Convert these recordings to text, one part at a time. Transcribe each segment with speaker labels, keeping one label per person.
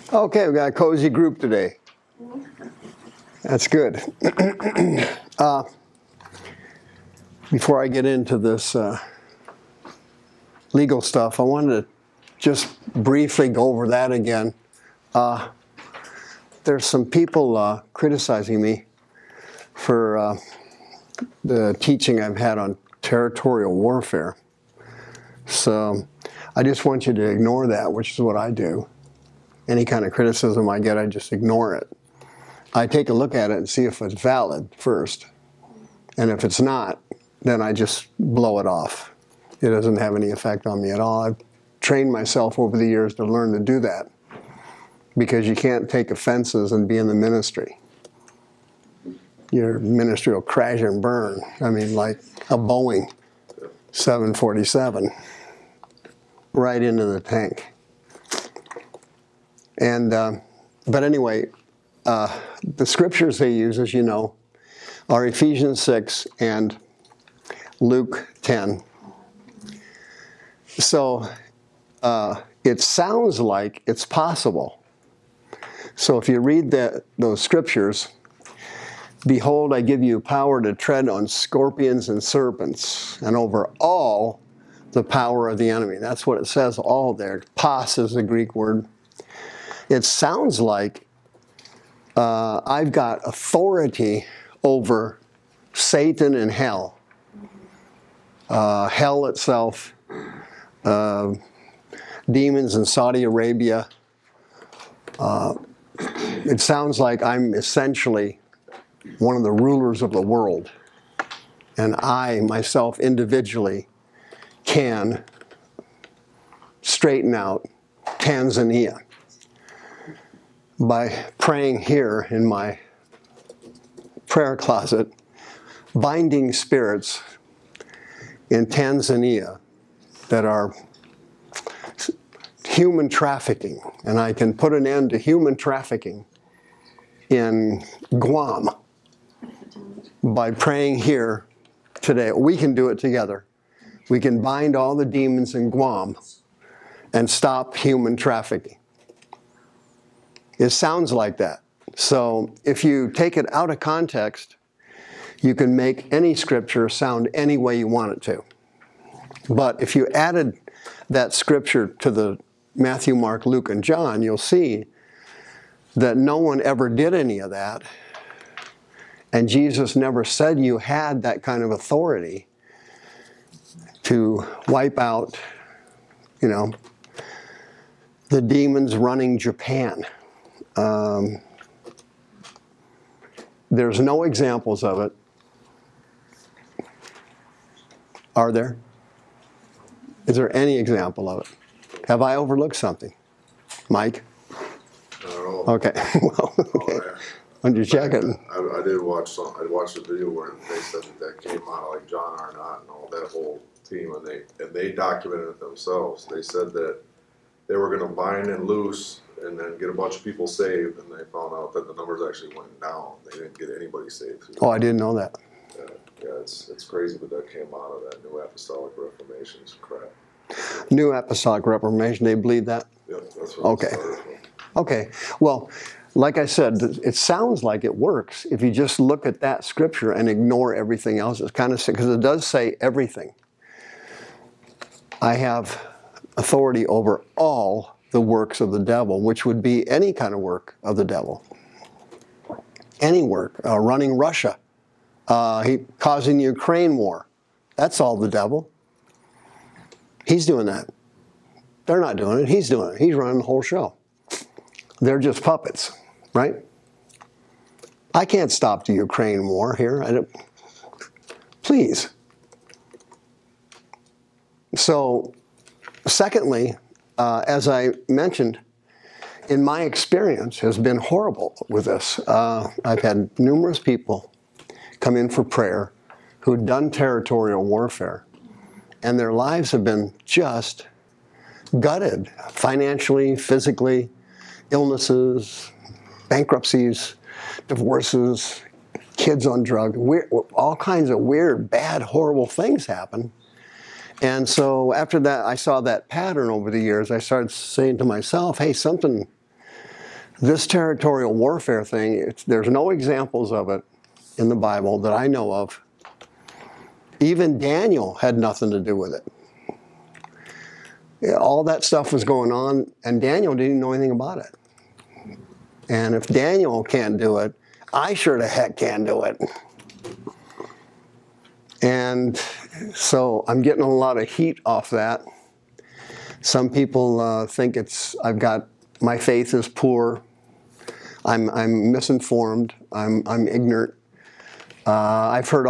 Speaker 1: Okay, we've got a cozy group today. That's good. Before I get into this legal stuff, I wanted to just briefly go over that again. There's some people criticizing me for the teaching I've had on territorial warfare. So I just want you to ignore that, which is what I do. Any kind of criticism I get, I just ignore it. I take a look at it and see if it's valid first. And if it's not, then I just blow it off. It doesn't have any effect on me at all. I've trained myself over the years to learn to do that, because you can't take offenses and be in the ministry. Your ministry will crash and burn. I mean, like a Boeing 747 right into the tank. And but anyway, the scriptures they use, as you know, are Ephesians 6 and Luke 10. So it sounds like it's possible. So if you read those scriptures, behold, I give you power to tread on scorpions and serpents, and over all the power of the enemy. That's what it says, all there. Pas is the Greek word. It sounds like I've got authority over Satan and hell. Hell itself, demons in Saudi Arabia. It sounds like I'm essentially one of the rulers of the world. And I, myself, individually, can straighten out Tanzania by praying here in my prayer closet, binding spirits in Tanzania that are human trafficking. And I can put an end to human trafficking in Guam by praying here today. We can do it together. We can bind all the demons in Guam and stop human trafficking. It sounds like that. So if you take it out of context, you can make any scripture sound any way you want it to. But if you added that scripture to the Matthew, Mark, Luke, and John, you'll see that no one ever did any of that. And Jesus never said you had that kind of authority to wipe out, the demons running Japan. There's no examples of it. Are there? Is there any example of it? Have I overlooked something? Mike?
Speaker 2: Not at all.
Speaker 1: Okay. Well, okay. I'm just checking.
Speaker 2: I did watch some. I watched a video where they said that came out, like John Arnott and all that whole team, and they documented it themselves. They said that they were going to bind and loose and then get a bunch of people saved, and they found out that the numbers actually went down. They didn't get anybody saved.
Speaker 1: Oh, I didn't know that.
Speaker 2: Yeah, it's crazy, but that came out of that New Apostolic Reformation. It's crap.
Speaker 1: New Apostolic Reformation, they believe that?
Speaker 2: Yep, that's what
Speaker 1: Okay. Okay. Well, like I said, it sounds like it works if you just look at that scripture and ignore everything else. It's kind of sick, because it does say everything. I have authority over all the works of the devil, which would be any kind of work of the devil. Any work. Running Russia. Causing the Ukraine war. That's all the devil. He's doing that. They're not doing it. He's doing it. He's running the whole show. They're just puppets, right? I can't stop the Ukraine war here. Please. So, secondly, as I mentioned, in my experience has been horrible with this. I've had numerous people come in for prayer who'd done territorial warfare, and their lives have been just gutted, financially, physically, illnesses, bankruptcies, divorces, kids on drugs, all kinds of weird, bad, horrible things happen. And so after that, I saw that pattern over the years. I started saying to myself, hey, something This territorial warfare thing, there's no examples of it in the Bible that I know of. Even Daniel had nothing to do with it. All that stuff was going on, and Daniel didn't know anything about it. And if Daniel can't do it, I sure the heck can do it. And so I'm getting a lot of heat off that. Some people think my faith is poor. I'm misinformed. I'm ignorant. I've heard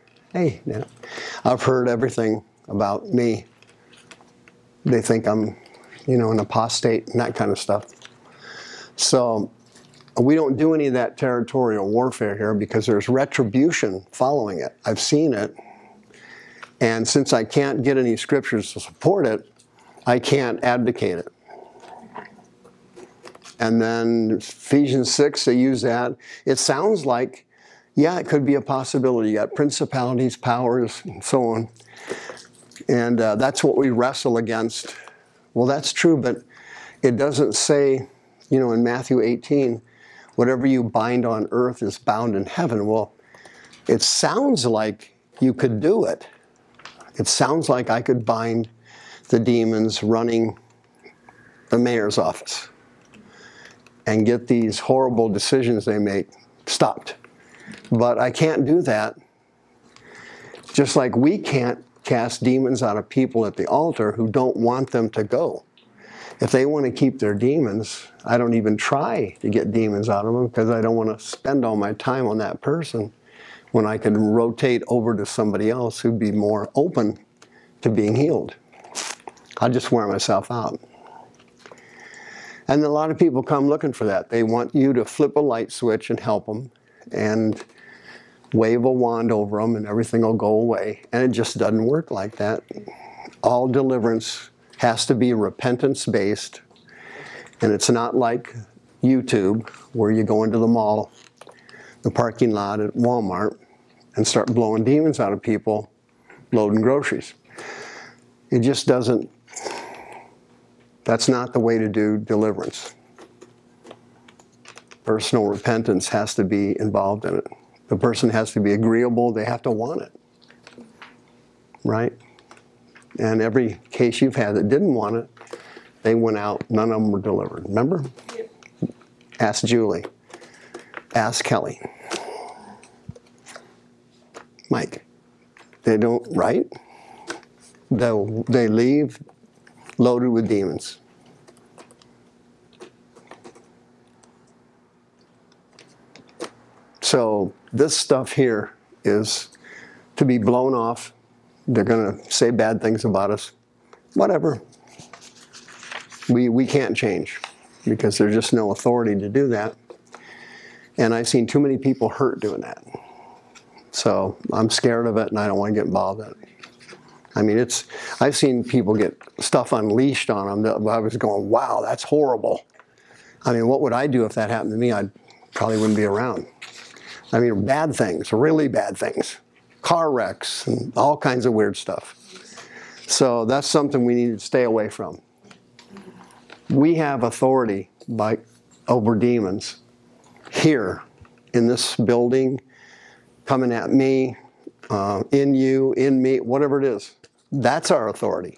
Speaker 1: I've heard everything about me. They think I'm, an apostate and that kind of stuff. So we don't do any of that territorial warfare here because there's retribution following it. I've seen it. And since I can't get any scriptures to support it, I can't advocate it. And then Ephesians 6, they use that. It sounds like, yeah, it could be a possibility. You got principalities, powers, and so on. And that's what we wrestle against. Well, that's true, but it doesn't say, in Matthew 18, whatever you bind on earth is bound in heaven. Well, it sounds like you could do it. It sounds like I could bind the demons running the mayor's office and get these horrible decisions they make stopped. But I can't do that. Just like we can't cast demons out of people at the altar who don't want them to go. If they want to keep their demons, I don't even try to get demons out of them because I don't want to spend all my time on that person when I can rotate over to somebody else who'd be more open to being healed. I'll just wear myself out. And a lot of people come looking for that. They want you to flip a light switch and help them and wave a wand over them and everything will go away. And it just doesn't work like that. All deliverance has to be repentance-based. And it's not like YouTube, where you go into the mall, the parking lot at Walmart, and start blowing demons out of people, loading groceries. It just doesn't, that's not the way to do deliverance. Personal repentance has to be involved in it. The person has to be agreeable. They have to want it, right? And every case you've had that didn't want it, they went out, none of them were delivered. Remember? Yep. Ask Julie. Ask Kelly. Mike. They don't, right? They leave loaded with demons. So this stuff here is to be blown off. They're going to say bad things about us. Whatever. We can't change because there's just no authority to do that. And I've seen too many people hurt doing that. So I'm scared of it and I don't want to get involved in it. I mean, I've seen people get stuff unleashed on them that I was going, wow, that's horrible. I mean, what would I do if that happened to me? I probably wouldn't be around. I mean, bad things, really bad things. Car wrecks and all kinds of weird stuff. So that's something we need to stay away from. We have authority over demons here in this building, coming at me, in you, in me, whatever it is. That's our authority.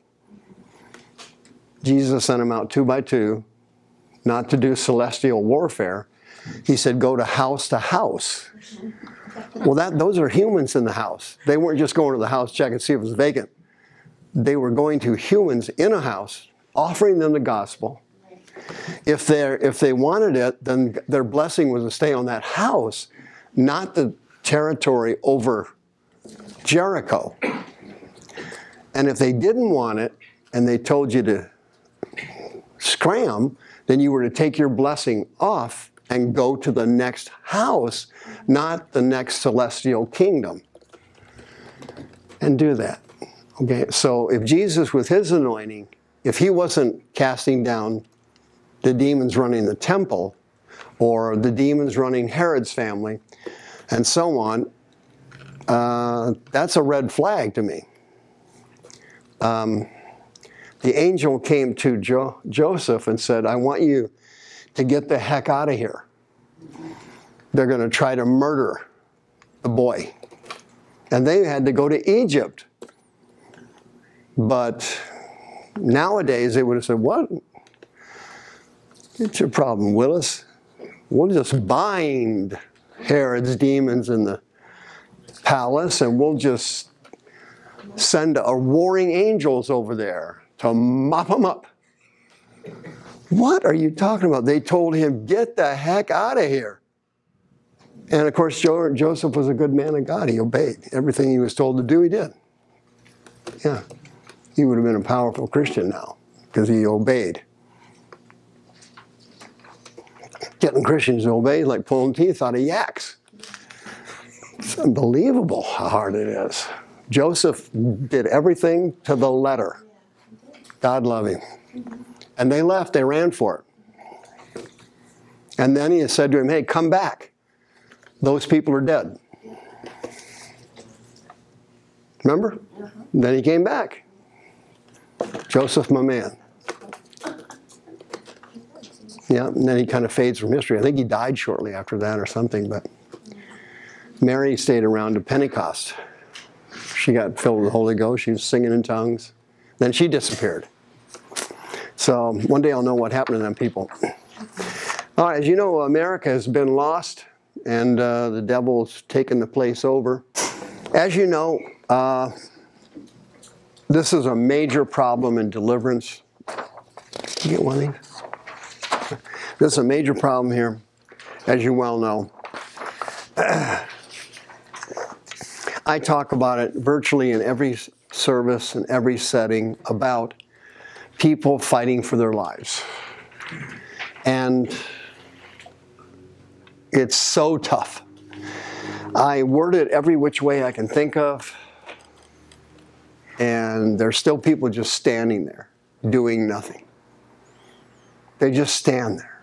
Speaker 1: Jesus sent them out 2 by 2, not to do celestial warfare. He said, go to house. Well, those are humans in the house. They weren't just going to the house, check and see if it was vacant. They were going to humans in a house, offering them the gospel. If they wanted it, then their blessing was to stay on that house, not the territory over Jericho. And if they didn't want it, and they told you to scram, then you were to take your blessing off and go to the next house, not the next celestial kingdom. And do that. Okay, so if Jesus, with his anointing, if he wasn't casting down the demons running the temple, or the demons running Herod's family, and so on, that's a red flag to me. The angel came to Joseph and said, I want you to get the heck out of here. They're going to try to murder the boy. And they had to go to Egypt. But nowadays they would have said, what? It's your problem, Willis. We'll just bind Herod's demons in the palace and we'll just send a warring angels over there to mop them up. What are you talking about? They told him, get the heck out of here. And of course, Joseph was a good man of God. He obeyed. Everything he was told to do, he did. Yeah. He would have been a powerful Christian now because he obeyed. Getting Christians to obey is like pulling teeth out of yaks. It's unbelievable how hard it is. Joseph did everything to the letter. God love him. And they left. They ran for it. And then he said to him, hey, come back. Those people are dead. Remember? Then he came back. Joseph, my man. Yeah, and then he kind of fades from history. I think he died shortly after that or something, but Mary stayed around to Pentecost. She got filled with the Holy Ghost. She was singing in tongues. Then she disappeared. So one day I'll know what happened to them people. All right, as you know, America has been lost, and the devil's taken the place over. As you know, this is a major problem in Deliverance. Can you get one of these? This is a major problem here, as you well know. I talk about it virtually in every service and every setting about people fighting for their lives. And it's so tough. I word it every which way I can think of, and there's still people just standing there doing nothing. They just stand there.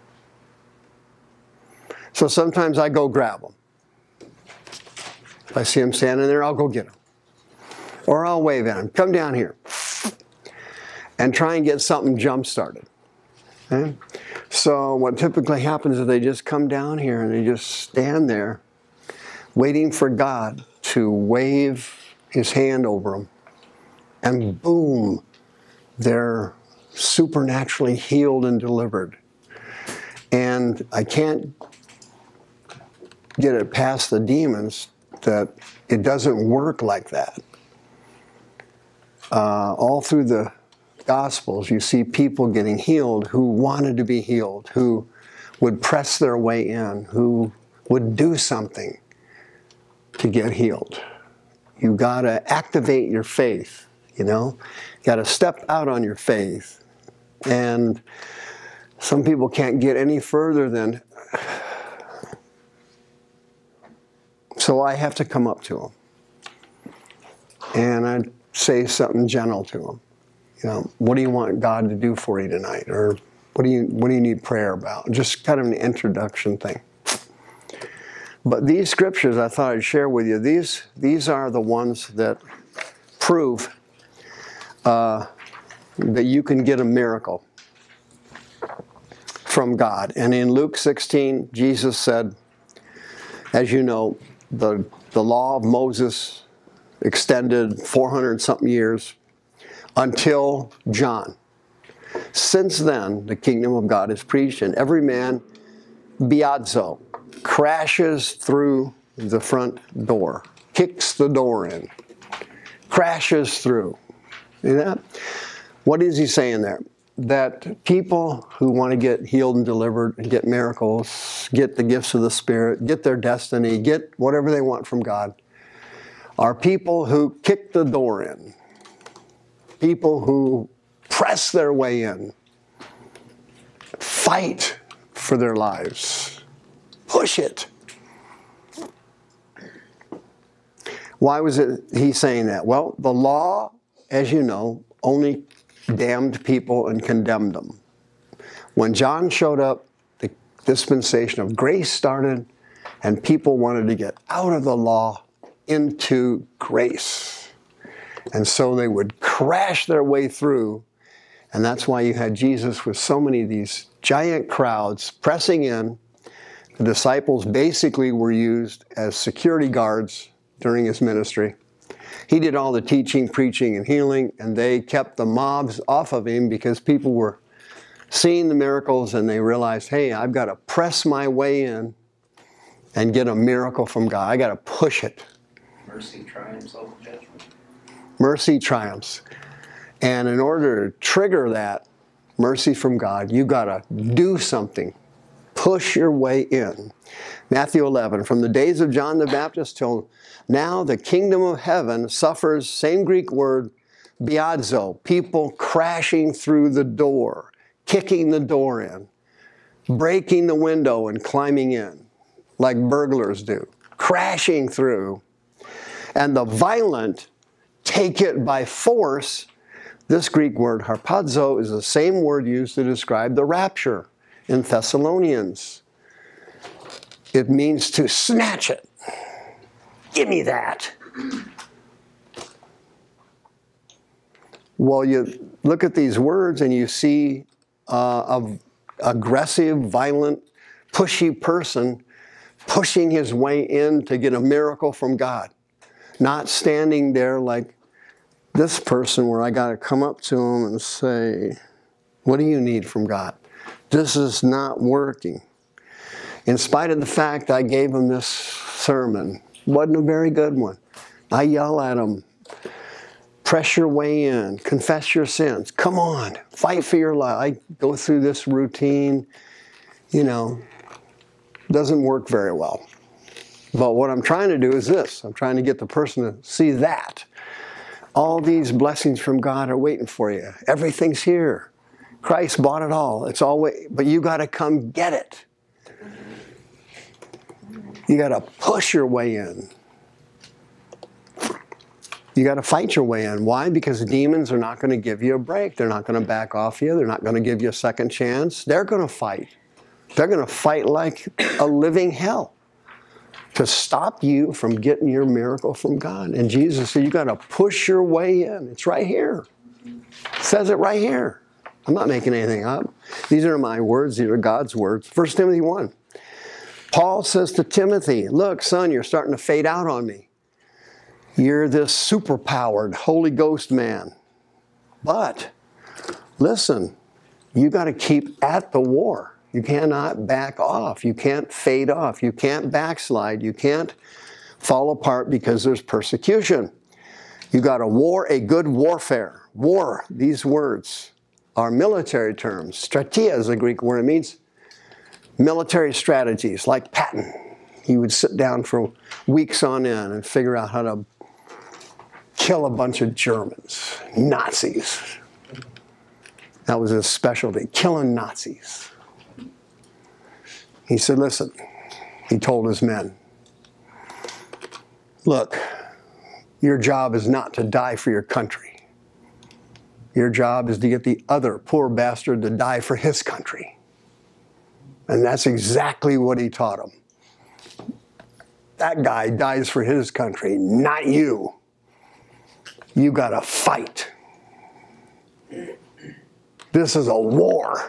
Speaker 1: So sometimes I go grab them. If I see them standing there, I'll go get them. Or I'll wave at them, come down here, and try and get something jump-started. Okay? So what typically happens is they just come down here and they just stand there waiting for God to wave his hand over them. And boom, they're supernaturally healed and delivered. And I can't get it past the demons that it doesn't work like that. All through the Gospels, you see people getting healed who wanted to be healed, who would press their way in, who would do something to get healed. You got to activate your faith, you know. You got to step out on your faith. And some people can't get any further than, so I have to come up to them. And I'd say something gentle to them. You know, what do you want God to do for you tonight? Or what do you need prayer about? Just kind of an introduction thing. But these scriptures I thought I'd share with you. These are the ones that prove that you can get a miracle from God. And in Luke 16, Jesus said, as you know, the law of Moses extended 400-something years until John. Since then, the kingdom of God is preached, and every man, biazo, crashes through the front door, kicks the door in, crashes through. See that? What is he saying there? That people who want to get healed and delivered and get miracles, get the gifts of the Spirit, get their destiny, get whatever they want from God, are people who kick the door in. People who press their way in, fight for their lives, push it. Why was he saying that? Well, the law, as you know, only damned people and condemned them. When John showed up, the dispensation of grace started, and people wanted to get out of the law into grace. And so they would crash their way through, And that's why you had Jesus with so many of these giant crowds pressing in. The disciples basically were used as security guards during his ministry. He did all the teaching, preaching, and healing, and they kept the mobs off of him because people were seeing the miracles and they realized, hey, I've got to press my way in and get a miracle from God. I got to push it.
Speaker 3: Mercy triumphs over judgment.
Speaker 1: Mercy triumphs. And in order to trigger that mercy from God, you got to do something. Push your way in. Matthew 11, from the days of John the Baptist till now, the kingdom of heaven suffers, same Greek word, biadzo, people crashing through the door, kicking the door in, breaking the window and climbing in, like burglars do, crashing through. And the violent take it by force. This Greek word, harpazo, is the same word used to describe the rapture in Thessalonians. It means to snatch it. Give me that. Well, you look at these words and you see an aggressive, violent, pushy person pushing his way in to get a miracle from God. Not standing there like this person where I got to come up to him and say, what do you need from God? This is not working. In spite of the fact I gave him this sermon, wasn't a very good one. I yell at him, press your way in, confess your sins, come on, fight for your life. I go through this routine, doesn't work very well. But what I'm trying to do is this. I'm trying to get the person to see that. All these blessings from God are waiting for you. Everything's here. Christ bought it all. It's all but you got to come get it. You got to push your way in. You got to fight your way in. Why? Because demons are not going to give you a break. They're not going to back off you. They're not going to give you a second chance. They're going to fight. They're going to fight like a living hell to stop you from getting your miracle from God. And Jesus said, you got to push your way in. It's right here. It says it right here. I'm not making anything up. These are my words. These are God's words. 1 Timothy 1. Paul says to Timothy, look, son, you're starting to fade out on me. You're this superpowered Holy Ghost man. But listen, you got to keep at the war. You cannot back off. You can't fade off. You can't backslide. You can't fall apart because there's persecution. You got to war a good warfare. War, these words are military terms. Strategia is a Greek word. It means military strategies, like Patton. He would sit down for weeks on end and figure out how to kill a bunch of Germans, Nazis. That was his specialty, killing Nazis. He said, listen, he told his men, look, your job is not to die for your country. Your job is to get the other poor bastard to die for his country. And that's exactly what he taught them. That guy dies for his country, not you. You got to fight. This is a war.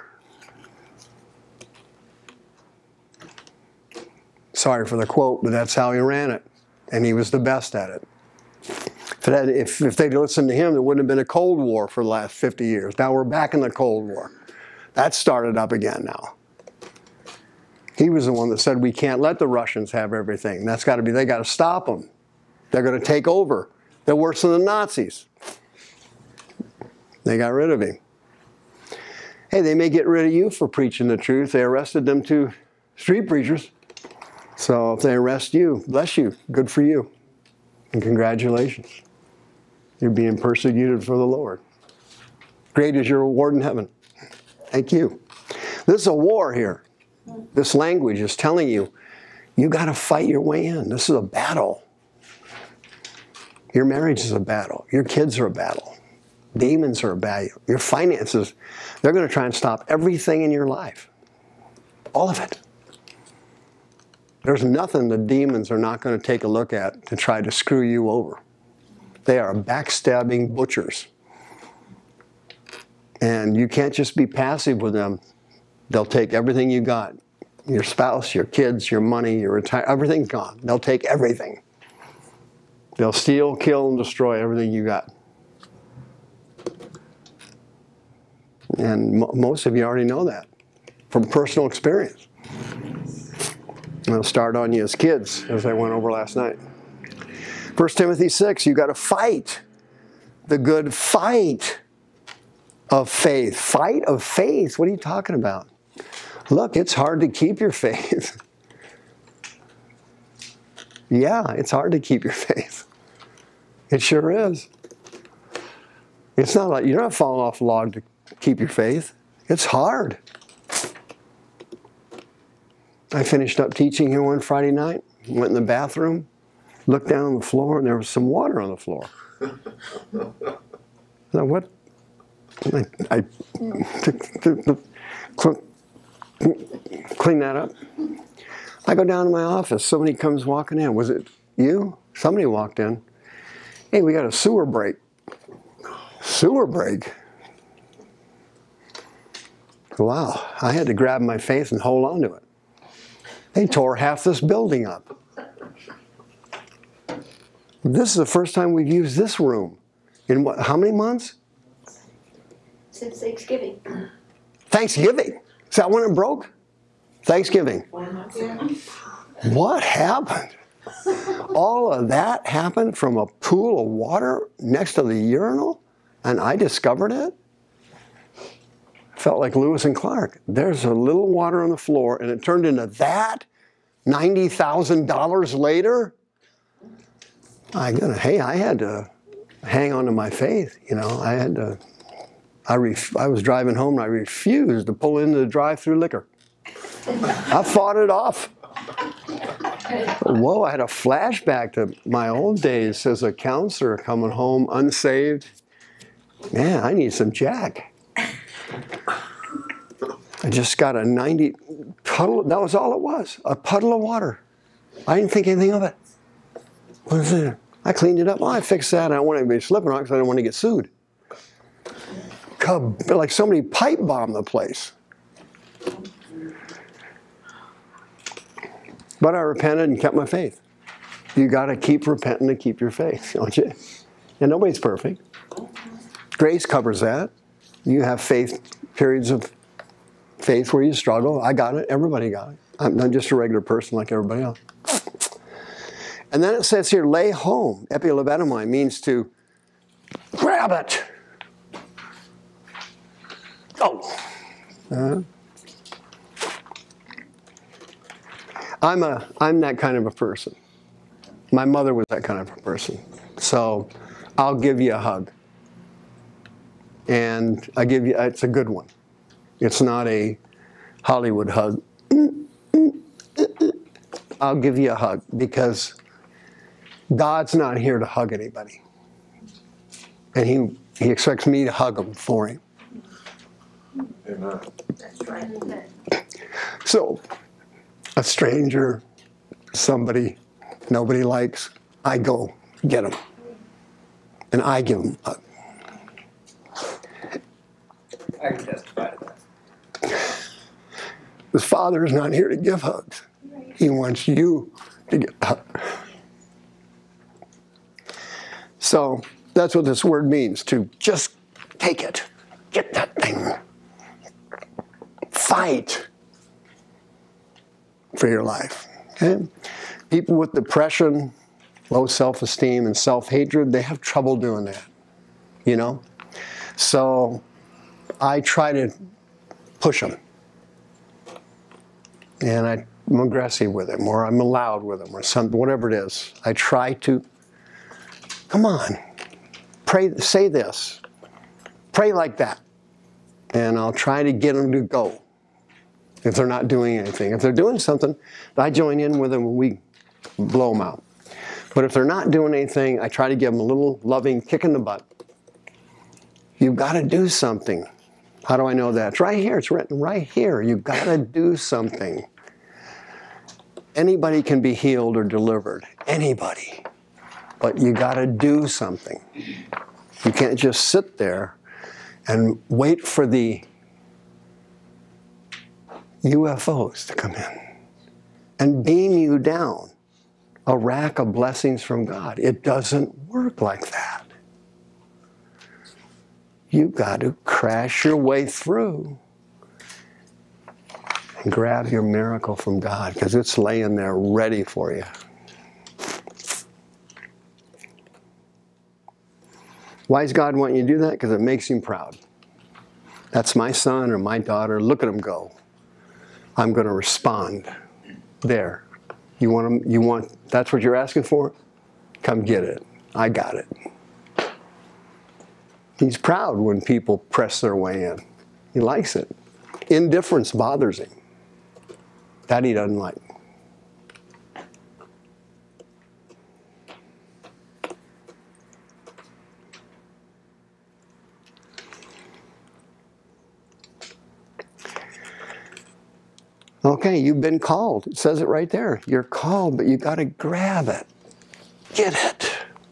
Speaker 1: Sorry for the quote, but that's how he ran it. And he was the best at it. If they'd listened to him, there wouldn't have been a Cold War for the last 50 years. Now we're back in the Cold War. That started up again now. He was the one that said we can't let the Russians have everything. That's got to be, they got to stop them. They're going to take over. They're worse than the Nazis. They got rid of him. Hey, they may get rid of you for preaching the truth. They arrested them 2 street preachers. So if they arrest you, bless you, good for you. And congratulations. You're being persecuted for the Lord. Great is your reward in heaven. Thank you. This is a war here. This language is telling you, you got to fight your way in. This is a battle. Your marriage is a battle. Your kids are a battle. Demons are a battle. Your finances, they're going to try and stop everything in your life. All of it. There's nothing the demons are not going to take a look at to try to screw you over. They are backstabbing butchers. And you can't just be passive with them. They'll take everything you got. Your spouse, your kids, your money, your retirement, everything's gone. They'll take everything. They'll steal, kill, and destroy everything you got. And most of you already know that from personal experience. And I'll start on you as kids, as I went over last night. 1 Timothy 6, you got to fight the good fight of faith. Fight of faith? What are you talking about? Look, it's hard to keep your faith. Yeah, it's hard to keep your faith. It sure is. It's not like you're not falling off a log to keep your faith. It's hard. I finished up teaching here one Friday night, went in the bathroom, looked down on the floor, and there was some water on the floor. Now what? I clean that up. I go down to my office. Somebody comes walking in. Was it you? Somebody walked in. Hey, we got a sewer break. Sewer break? Wow. I had to grab my faith and hold on to it. They tore half this building up. This is the first time we've used this room. In what, how many months?
Speaker 4: Since Thanksgiving.
Speaker 1: Thanksgiving? Is that when it broke? Thanksgiving.
Speaker 4: Yeah.
Speaker 1: What happened? All of that happened from a pool of water next to the urinal, and I discovered it? Felt like Lewis and Clark. There's a little water on the floor, and it turned into that $90,000 later? I had to hang on to my faith, you know. I was driving home, and I refused to pull into the drive-through liquor. I fought it off. Whoa, I had a flashback to my old days as a counselor coming home unsaved. Man, I need some Jack. I just got a 90 puddle. That was all it was, a puddle of water. I didn't think anything of it. What is it? I cleaned it up. Well, I fixed that. I don't want anybody slipping on it because I don't want to get sued. Like somebody pipe bombed the place. But I repented and kept my faith. You got to keep repenting to keep your faith, don't you? And nobody's perfect. Grace covers that. You have periods of faith where you struggle. I got it. Everybody got it. I'm just a regular person like everybody else. And then it says here, lay home. Epilebetomai means to grab it. Oh. I'm that kind of a person. My mother was that kind of a person. So I'll give you a hug. And it's a good one. It's not a Hollywood hug. I'll give you a hug because God's not here to hug anybody. And he expects me to hug him for him.
Speaker 2: Amen.
Speaker 4: That's right.
Speaker 1: So, a stranger, somebody nobody likes, I go get him. And I give him a hug.
Speaker 3: I can testify to that.
Speaker 1: The Father is not here to give hugs. He wants you to get a hug. So that's what this word means, to just take it. Get that thing. Fight for your life. Okay? People with depression, low self-esteem, and self-hatred, they have trouble doing that. You know? So I try to push them. And I'm aggressive with them, or I'm loud with them, or something, whatever it is. I try to, come on, pray, say this. Pray like that. And I'll try to get them to go if they're not doing anything. If they're doing something, I join in with them and we blow them out. But if they're not doing anything, I try to give them a little loving kick in the butt. You've got to do something. How do I know that? It's right here. It's written right here. You've got to do something. Anybody can be healed or delivered. Anybody. But you got to do something. You can't just sit there and wait for the UFOs to come in and beam you down a rack of blessings from God. It doesn't work like that. You've got to crash your way through and grab your miracle from God, because it's laying there ready for you. Why does God want you to do that? Because it makes him proud. That's my son or my daughter. Look at him go. I'm going to respond. There. You want, that's what you're asking for? Come get it. I got it. He's proud when people press their way in. He likes it. Indifference bothers him. That he doesn't like. Okay, you've been called. It says it right there. You're called, but you got to grab it. Get it.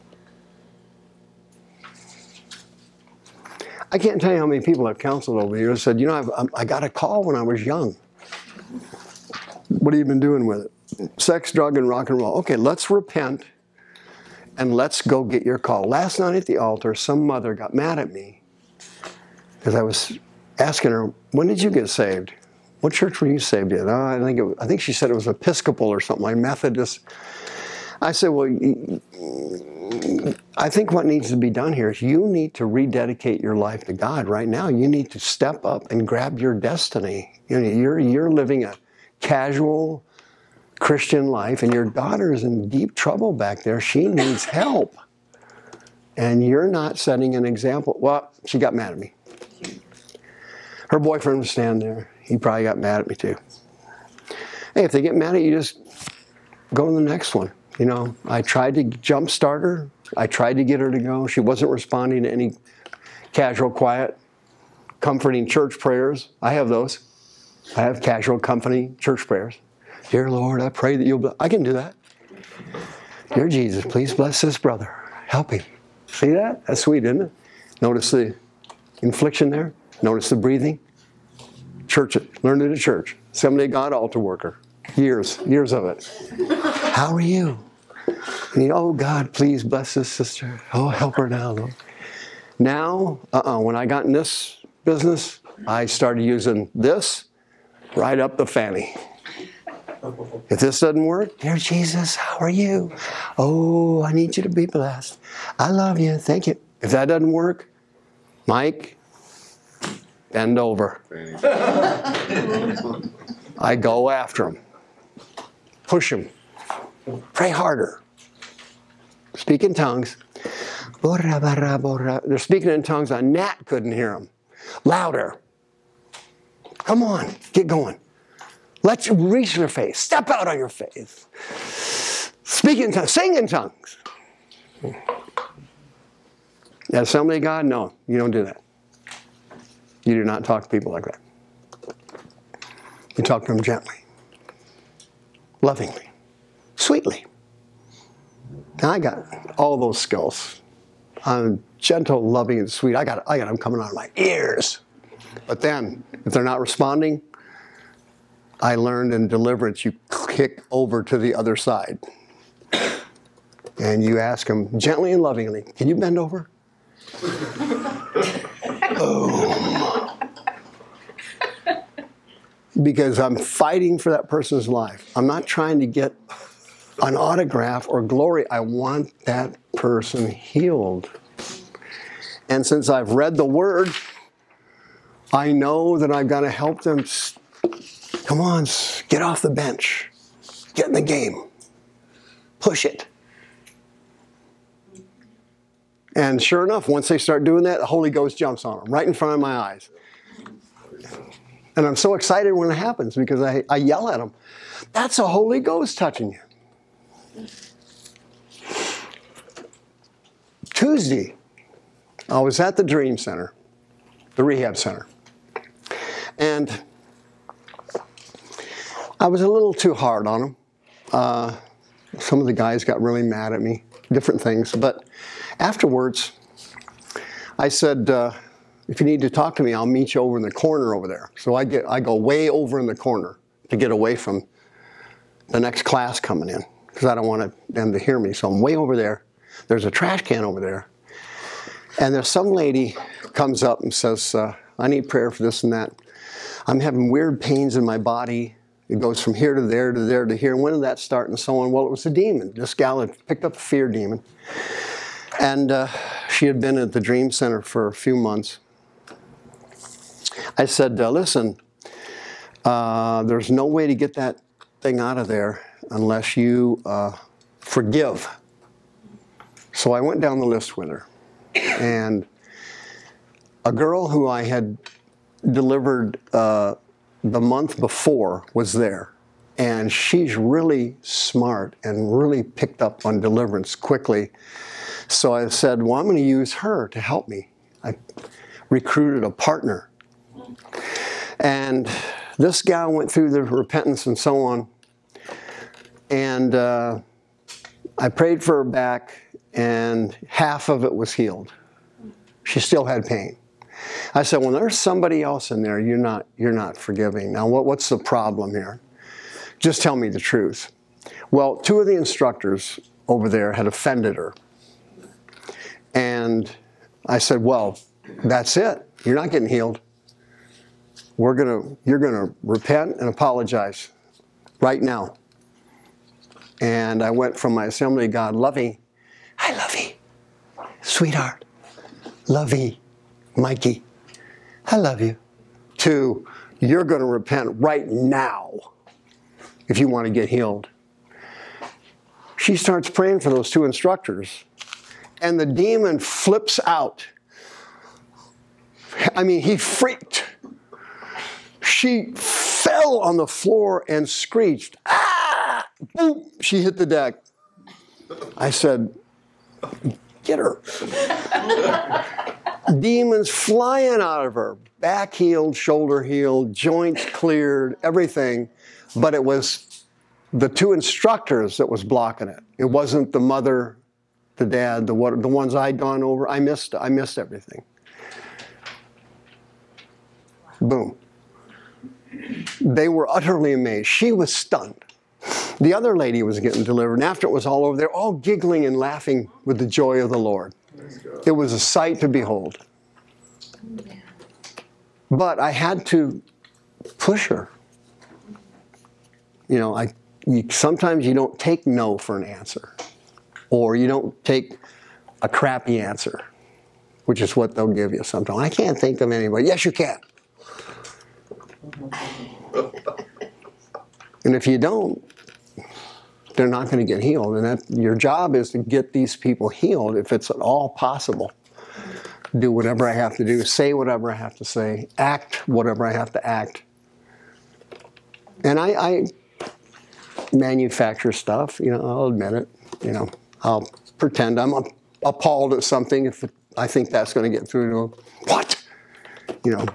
Speaker 1: I can't tell you how many people I've counseled over the years said, you know, I got a call when I was young. What have you been doing with it? Sex, drug, and rock and roll. Okay, let's repent and let's go get your call. Last night at the altar, some mother got mad at me because I was asking her, when did you get saved? What church were you saved in? Oh, I think she said it was Episcopal or something, like Methodist. I said, well, I think what needs to be done here is you need to rededicate your life to God right now. You need to step up and grab your destiny. You know, you're living a casual Christian life, and your daughter is in deep trouble back there. She needs help. And you're not setting an example. Well, she got mad at me. Her boyfriend was standing there. He probably got mad at me too. Hey, if they get mad at you, just go to the next one. You know, I tried to jumpstart her. I tried to get her to go. She wasn't responding to any casual, quiet, comforting church prayers. I have those. I have casual, comforting church prayers. Dear Lord, I pray that you'll bless. I can do that. Dear Jesus, please bless this brother. Help him. See that? That's sweet, isn't it? Notice the infliction there. Notice the breathing. Church it. Learned it at church. Someday God altar worker. Years of it. How are you? And oh God, please bless this sister. Oh, help her now, Lord. Now, when I got in this business, I started using this right up the fanny. If this doesn't work, dear Jesus, how are you? Oh, I need you to be blessed. I love you. Thank you. If that doesn't work, Mike, bend over. I go after him. Push him. Pray harder. Speak in tongues. They're speaking in tongues. A gnat couldn't hear them. Louder. Come on. Get going. Let's reach your face. Step out on your face. Speak in tongues. Sing in tongues. Assembly of God? No, you don't do that. You do not talk to people like that. You talk to them gently, lovingly, sweetly. Now I got all those skills. I'm gentle, loving, and sweet. I got them coming out of my ears. But then, if they're not responding, I learned in Deliverance, you kick over to the other side. And you ask them gently and lovingly, can you bend over? Boom. Because I'm fighting for that person's life. I'm not trying to get an autograph or glory. I want that person healed. And since I've read the Word, I know that I've got to help them. Come on, get off the bench. Get in the game. Push it. And sure enough, once they start doing that, the Holy Ghost jumps on them right in front of my eyes. And I'm so excited when it happens because I yell at them. That's the Holy Ghost touching you. Tuesday, I was at the Dream Center, the rehab center. And I was a little too hard on them. Some of the guys got really mad at me, different things. But afterwards, I said, if you need to talk to me, I'll meet you over in the corner over there. So I go way over in the corner to get away from the next class coming in, because I don't want them to hear me. So I'm way over there. There's a trash can over there. And there's some lady comes up and says, I need prayer for this and that. I'm having weird pains in my body. It goes from here to there to there to here. When did that start and so on? Well, it was a demon. This gal had picked up a fear demon. And she had been at the Dream Center for a few months. I said, listen, there's no way to get that thing out of there unless you forgive. So I went down the list with her. And a girl who I had delivered the month before was there. And she's really smart and really picked up on deliverance quickly. So I said, well, I'm going to use her to help me. I recruited a partner. And this gal went through the repentance and so on. And I prayed for her back, and half of it was healed. She still had pain. I said, well, there's somebody else in there you're not forgiving. Now, what's the problem here? Just tell me the truth. Well, two of the instructors over there had offended her. And I said, well, that's it. You're not getting healed. You're gonna repent and apologize right now. And I went from my Assembly of God, Lovey, hi Lovey, sweetheart, Lovey, Mikey, I love you, to you're gonna repent right now if you want to get healed. She starts praying for those two instructors, and the demon flips out. I mean, he freaked. She fell on the floor and screeched. Ah! Boom! She hit the deck. I said, get her. Demons flying out of her. Back healed, shoulder healed, joints cleared, everything. But it was the two instructors that was blocking it. It wasn't the mother, the dad, the ones I'd gone over. I missed everything. Boom. They were utterly amazed. She was stunned. The other lady was getting delivered, and after it was all over, they're all giggling and laughing with the joy of the Lord. It was a sight to behold. But I had to push her. You know, sometimes you don't take no for an answer, or you don't take a crappy answer, which is what they'll give you sometimes. I can't think of anybody. Yes, you can. And if you don't, they're not going to get healed. And your job is to get these people healed if it's at all possible. Do whatever I have to do, say whatever I have to say, act whatever I have to act. And I manufacture stuff, you know, I'll admit it. You know, I'll pretend I'm appalled at something if I think that's going to get through to them. What? You know,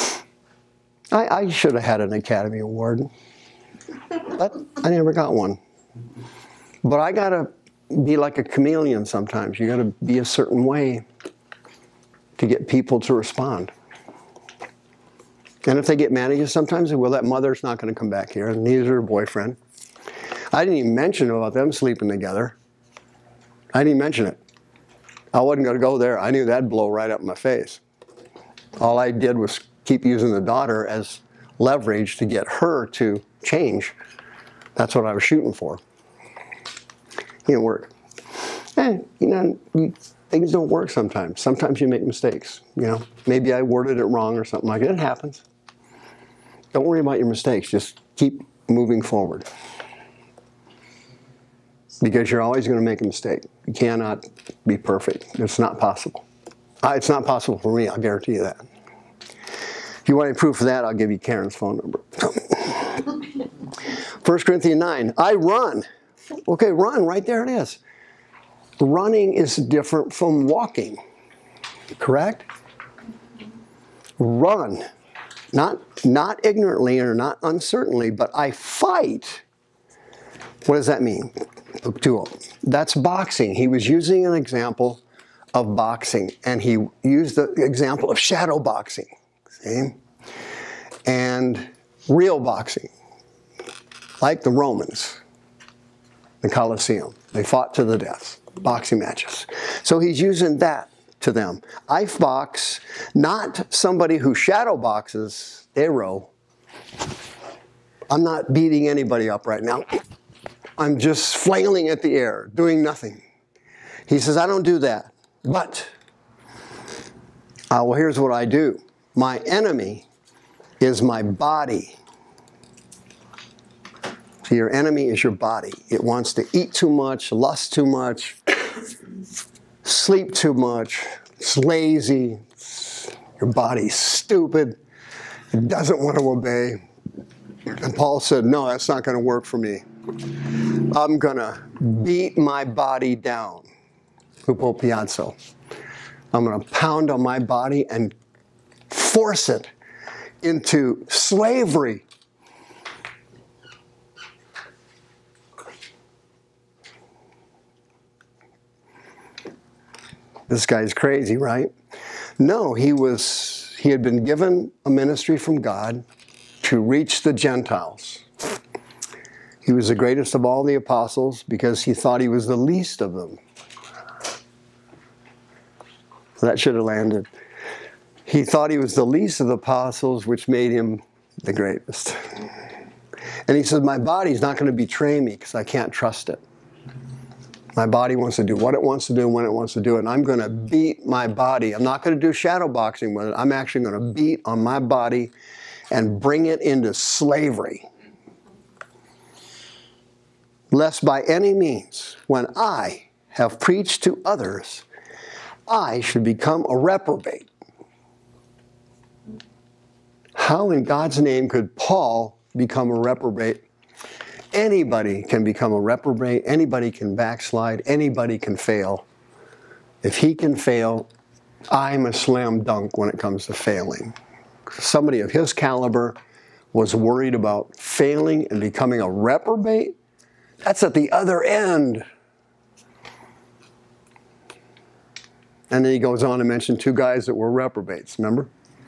Speaker 1: I should have had an Academy Award, but I never got one. But I got to be like a chameleon sometimes. You got to be a certain way to get people to respond. And if they get mad at you sometimes, they say, well, that mother's not going to come back here, and neither is her boyfriend. I didn't even mention about them sleeping together. I didn't even mention it. I wasn't going to go there. I knew that'd blow right up in my face. All I did was keep using the daughter as leverage to get her to change. That's what I was shooting for. It didn't work. And, you know, things don't work sometimes. Sometimes you make mistakes. You know, maybe I worded it wrong or something like that. It happens. Don't worry about your mistakes. Just keep moving forward. Because you're always going to make a mistake. You cannot be perfect. It's not possible. It's not possible for me, I'll guarantee you that. If you want any proof of that, I'll give you Karen's phone number. 1 Corinthians 9, I run. Okay, run, right there it is. Running is different from walking, correct? Run, not ignorantly or not uncertainly, but I fight. What does that mean? That's boxing. He was using an example of boxing, and he used the example of shadow boxing, see? And real boxing, like the Romans, the Colosseum. They fought to the death, boxing matches. So he's using that to them. I box, not somebody who shadow boxes, ero. I'm not beating anybody up right now. I'm just flailing at the air, doing nothing. He says, I don't do that. But, well, here's what I do. My enemy is my body. So your enemy is your body. It wants to eat too much, lust too much, sleep too much, it's lazy, your body's stupid, it doesn't want to obey. And Paul said, no, that's not going to work for me. I'm going to beat my body down. Hupo piazzo. I'm going to pound on my body and force it into slavery. This guy's crazy, right? No, he had been given a ministry from God to reach the Gentiles. He was the greatest of all the apostles because he thought he was the least of them. That should have landed. He thought he was the least of the apostles, which made him the greatest. And he said, my body's not going to betray me because I can't trust it. My body wants to do what it wants to do when it wants to do it. And I'm going to beat my body. I'm not going to do shadow boxing with it. I'm actually going to beat on my body and bring it into slavery. Lest by any means, when I have preached to others, I should become a reprobate. How in God's name could Paul become a reprobate? Anybody can become a reprobate. Anybody can backslide. Anybody can fail. If he can fail, I'm a slam dunk when it comes to failing. Somebody of his caliber was worried about failing and becoming a reprobate. That's at the other end. And then he goes on to mention two guys that were reprobates, remember?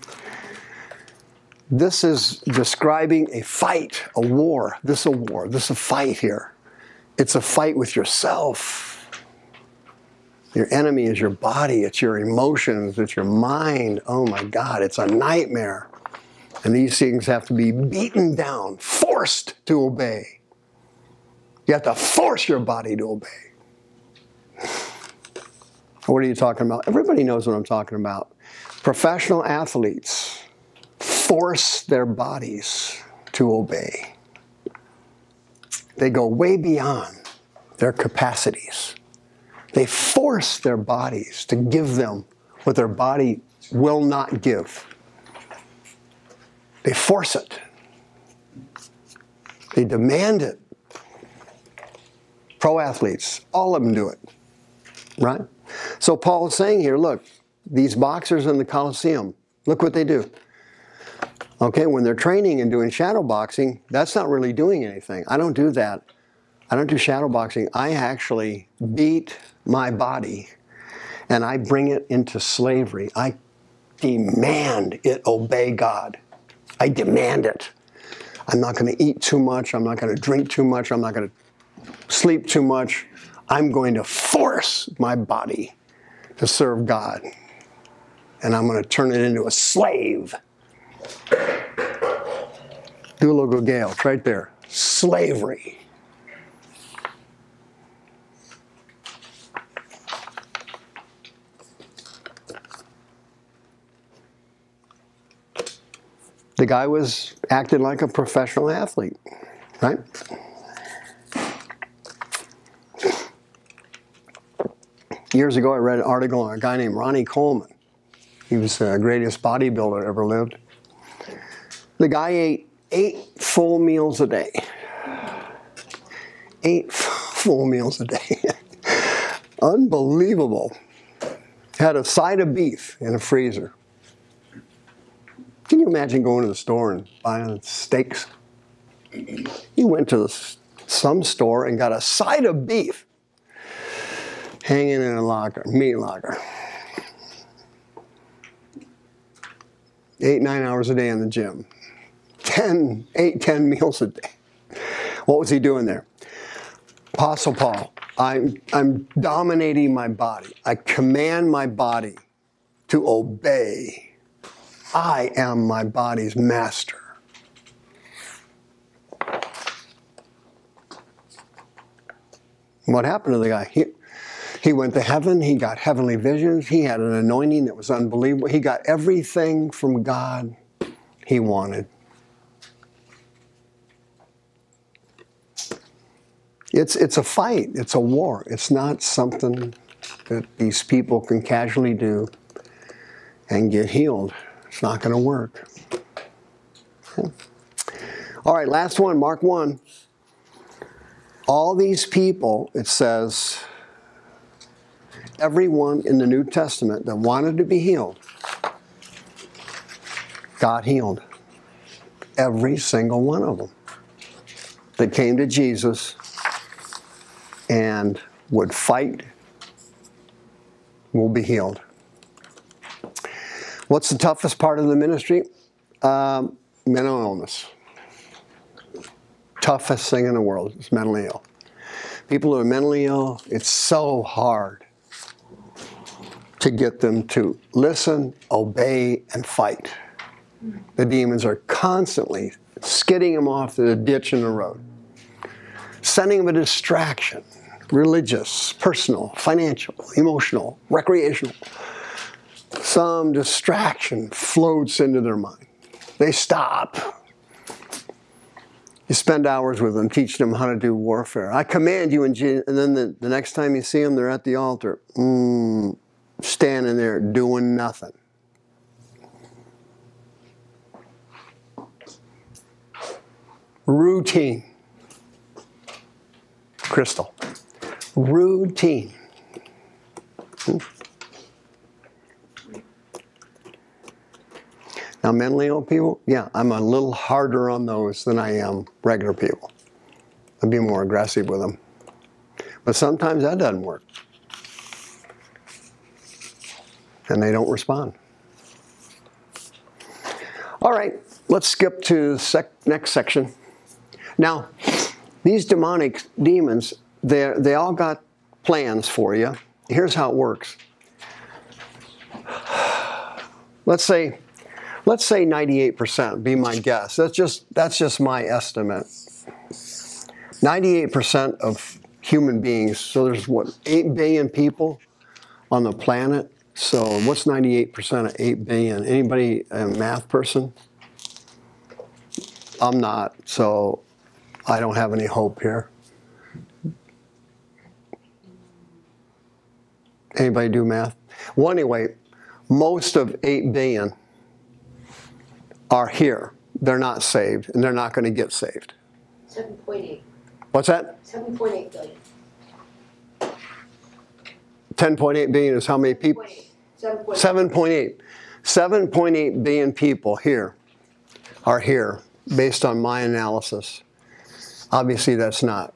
Speaker 1: This is describing a fight, a war. This is a war. This is a fight here. It's a fight with yourself. Your enemy is your body. It's your emotions. It's your mind. Oh my God, it's a nightmare. And these things have to be beaten down, forced to obey. You have to force your body to obey. What are you talking about? Everybody knows what I'm talking about. Professional athletes force their bodies to obey. They go way beyond their capacities. They force their bodies to give them what their body will not give. They force it. They demand it. Pro athletes, all of them do it, right? So Paul is saying here, look, these boxers in the Colosseum, look what they do. Okay, when they're training and doing shadow boxing, that's not really doing anything. I don't do that. I don't do shadow boxing. I actually beat my body and I bring it into slavery. I demand it obey God. I demand it. I'm not going to eat too much. I'm not going to drink too much. I'm not going to sleep too much. I'm going to force my body to serve God. And I'm going to turn it into a slave. Dulogo Gale, it's right there. Slavery. The guy was acting like a professional athlete, right? Years ago, I read an article on a guy named Ronnie Coleman. He was the greatest bodybuilder that ever lived. The guy ate 8 full meals a day. 8 full meals a day. Unbelievable. Had a side of beef in a freezer. Can you imagine going to the store and buying steaks? He went to some store and got a side of beef. hanging in a locker, meat locker. 8, 9 hours a day in the gym. 10 meals a day. What was he doing there? Apostle Paul, I'm dominating my body. I command my body to obey. I am my body's master. What happened to the guy? He went to heaven. He got heavenly visions. He had an anointing that was unbelievable. He got everything from God he wanted. It's a fight. It's a war. It's not something that these people can casually do and get healed. It's not going to work. All right, last one, Mark 1. All these people, it says, everyone in the New Testament that wanted to be healed got healed. Every single one of them that came to Jesus and would fight will be healed. What's the toughest part of the ministry? Mental illness. Toughest thing in the world is mentally ill. People who are mentally ill, it's so hard to get them to listen, obey, and fight. The demons are constantly skidding them off to the ditch in the road, sending them a distraction, religious, personal, financial, emotional, recreational. Some distraction floats into their mind. They stop. You spend hours with them, teaching them how to do warfare. I command you in Jesus. And then the next time you see them, they're at the altar, standing there doing nothing. Routine. Crystal. Routine. Now, mentally ill people, yeah, I'm a little harder on those than I am regular people. I'd be more aggressive with them. But sometimes that doesn't work. And they don't respond. All right, let's skip to the next section. Now, these demonic demons, they all got plans for you. Here's how it works. Let's say 98%, be my guess. That's just my estimate. 98% of human beings, so there's what, 8 billion people on the planet? So what's 98% of 8 billion? Anybody a math person? I'm not, so I don't have any hope here. Anybody do math? Well, anyway, most of 8 billion are here. They're not saved, and they're not going to get saved.
Speaker 4: 7.8.
Speaker 1: What's that?
Speaker 4: 7.8 billion.
Speaker 1: 10.8 billion is how many people? 7.8. 7.8 billion people here are here, based on my analysis. Obviously, that's not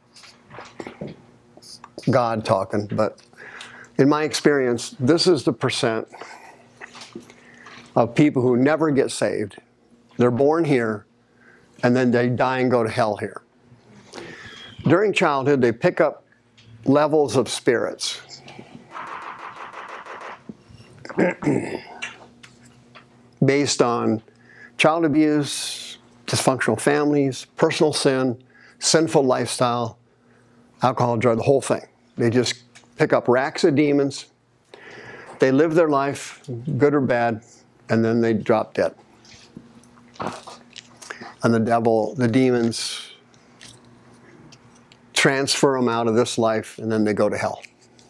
Speaker 1: God talking, but in my experience, this is the percent of people who never get saved. They're born here, and then they die and go to hell here. During childhood, they pick up levels of spirits. Based on child abuse, dysfunctional families, personal sin, sinful lifestyle, alcohol, drug, the whole thing. They just pick up racks of demons. They live their life, good or bad, and then they drop dead. And the demons transfer them out of this life, and then they go to hell.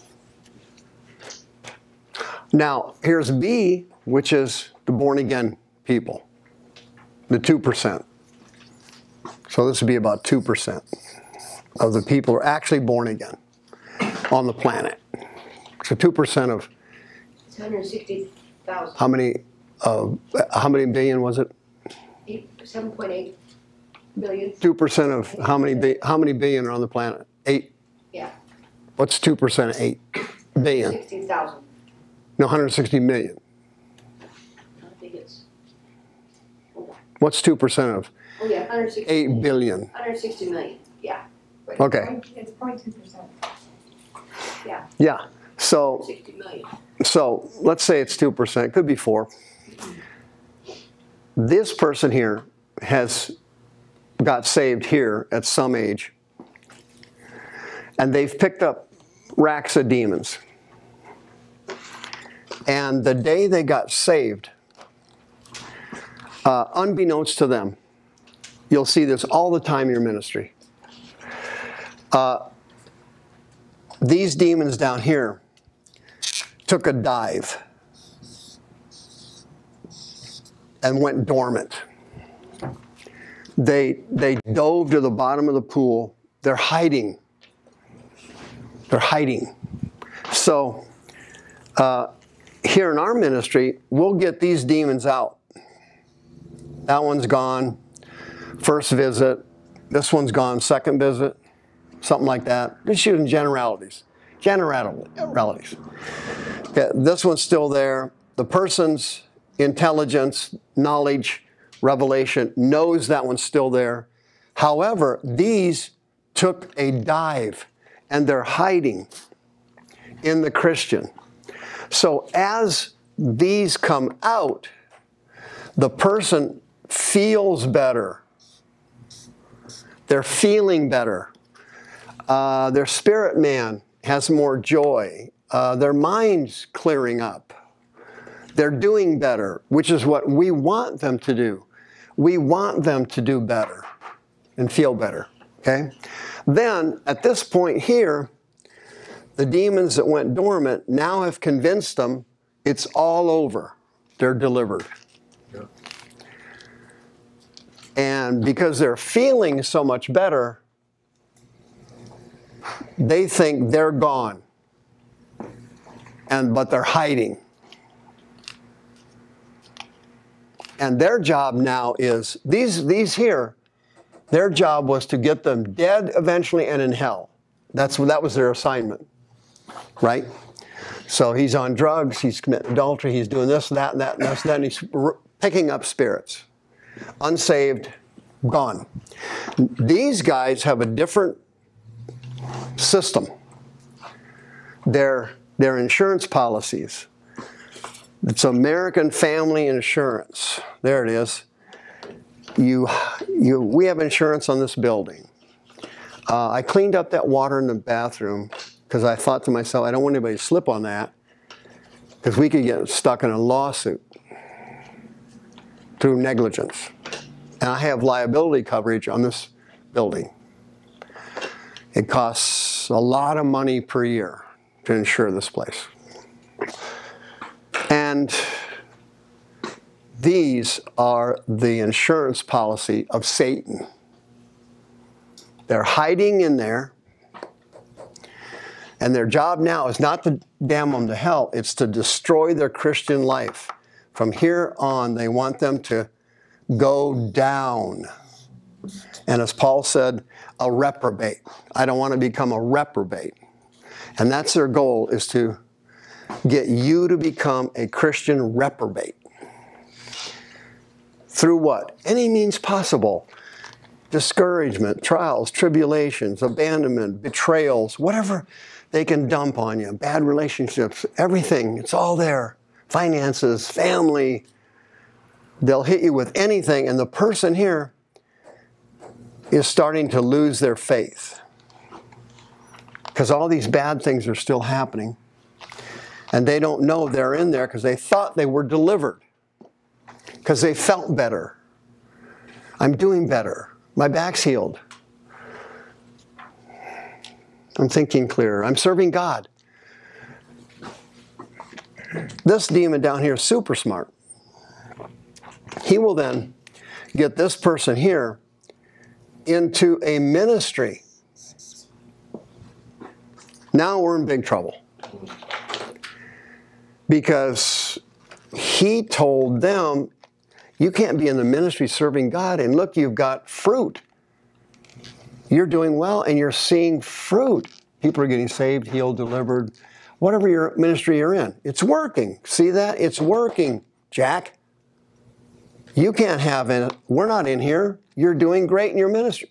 Speaker 1: Now, here's B, which is the born-again people, the 2%. So this would be about 2% of the people who are actually born again on the planet. So 2% of...
Speaker 4: It's 160,000.
Speaker 1: How many billion was it?
Speaker 4: 7.8 billion.
Speaker 1: 2% of how many billion are on the planet? 8.
Speaker 4: Yeah.
Speaker 1: What's 2% of 8? billion.
Speaker 4: 60,000.
Speaker 1: No, 160 million.
Speaker 4: I think it's,
Speaker 1: What's 2% of
Speaker 4: oh yeah, 160.
Speaker 1: 8 billion?
Speaker 4: 160 million, yeah. Right.
Speaker 1: Okay.
Speaker 5: It's 0.2%.
Speaker 1: Yeah. So
Speaker 4: 60 million.
Speaker 1: So let's say it's 2%, it could be 4. This person here has got saved here at some age, and they've picked up racks of demons. And the day they got saved, unbeknownst to them, you'll see this all the time in your ministry. These demons down here took a dive and went dormant. They dove to the bottom of the pool. They're hiding. They're hiding. So here in our ministry, we'll get these demons out. That one's gone. First visit. This one's gone. Second visit. Something like that. Just shooting generalities. Generalities. Okay, this one's still there. The person's intelligence, knowledge, revelation knows that one's still there. However, these took a dive and they're hiding in the Christian. So as these come out, the person feels better. They're feeling better. Their spirit man has more joy. Their mind's clearing up. They're doing better, which is what we want them to do. We want them to do better and feel better, okay? Then, at this point here, the demons that went dormant now have convinced them it's all over. They're delivered.
Speaker 2: Yeah.
Speaker 1: And because they're feeling so much better, they think they're gone. But they're hiding. And their job now is, these here, their job was to get them dead eventually and in hell. That was their assignment, right? So he's on drugs, he's committing adultery, he's doing this, that, and that, and this, and that, and he's picking up spirits. Unsaved, gone. These guys have a different system. Their insurance policies. It's American Family Insurance. There it is. We have insurance on this building. I cleaned up that water in the bathroom because I thought to myself, I don't want anybody to slip on that because we could get stuck in a lawsuit through negligence. And I have liability coverage on this building. It costs a lot of money per year to insure this place. And these are the insurance policy of Satan. They're hiding in there. And their job now is not to damn them to hell, it's to destroy their Christian life. From here on, they want them to go down. And as Paul said, a reprobate. I don't want to become a reprobate. And that's their goal, is to get you to become a Christian reprobate. Through what? Any means possible. Discouragement, trials, tribulations, abandonment, betrayals, whatever they can dump on you. Bad relationships, everything. It's all there. Finances, family. They'll hit you with anything. And the person here is starting to lose their faith. Because all these bad things are still happening. And they don't know they're in there because they thought they were delivered. Because they felt better. I'm doing better. My back's healed. I'm thinking clearer. I'm serving God. This demon down here is super smart. He will then get this person here into a ministry. Now we're in big trouble. Because he told them, you can't be in the ministry serving God, and look, you've got fruit. You're doing well, and you're seeing fruit. People are getting saved, healed, delivered, whatever your ministry you're in. It's working. See that? It's working, Jack. You can't have it. We're not in here. You're doing great in your ministry.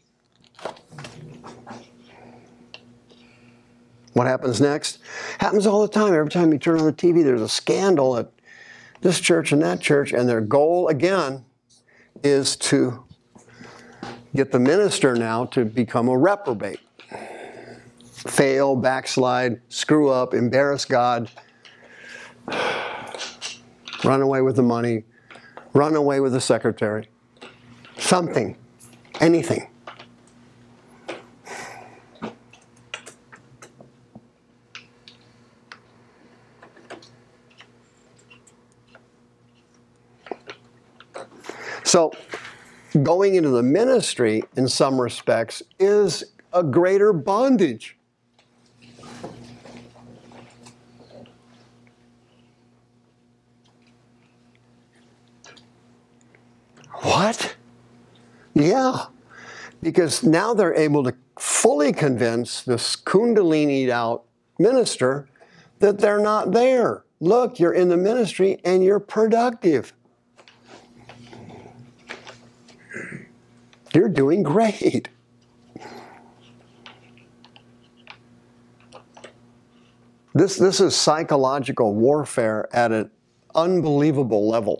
Speaker 1: What happens next? Happens all the time. Every time you turn on the TV, there's a scandal at this church and that church, and their goal, again, is to get the minister now to become a reprobate. Fail, backslide, screw up, embarrass God, run away with the money, run away with the secretary. Something, anything. So, going into the ministry, in some respects, is a greater bondage. What? Yeah, because now they're able to fully convince this kundalini'd out minister that they're not there. Look, you're in the ministry and you're productive. You're doing great. This is psychological warfare at an unbelievable level.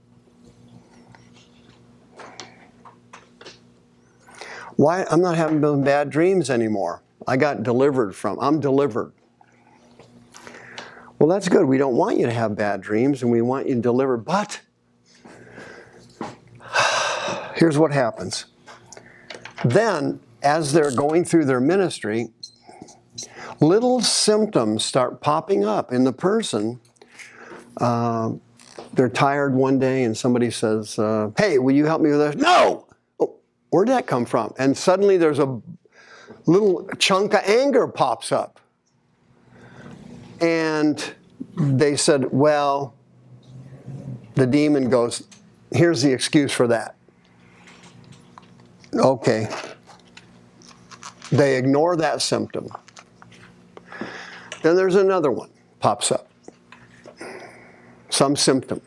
Speaker 1: Why? I'm not having those bad dreams anymore. I got delivered from. I'm delivered. Well, that's good. We don't want you to have bad dreams, and we want you delivered. But here's what happens. Then, as they're going through their ministry, little symptoms start popping up in the person. They're tired one day, and somebody says, "Hey, will you help me with this?" No! Where'd that come from? And suddenly there's a little chunk of anger pops up. And they said, well, the demon goes, here's the excuse for that. Okay. They ignore that symptom. Then there's another one pops up. Some symptom.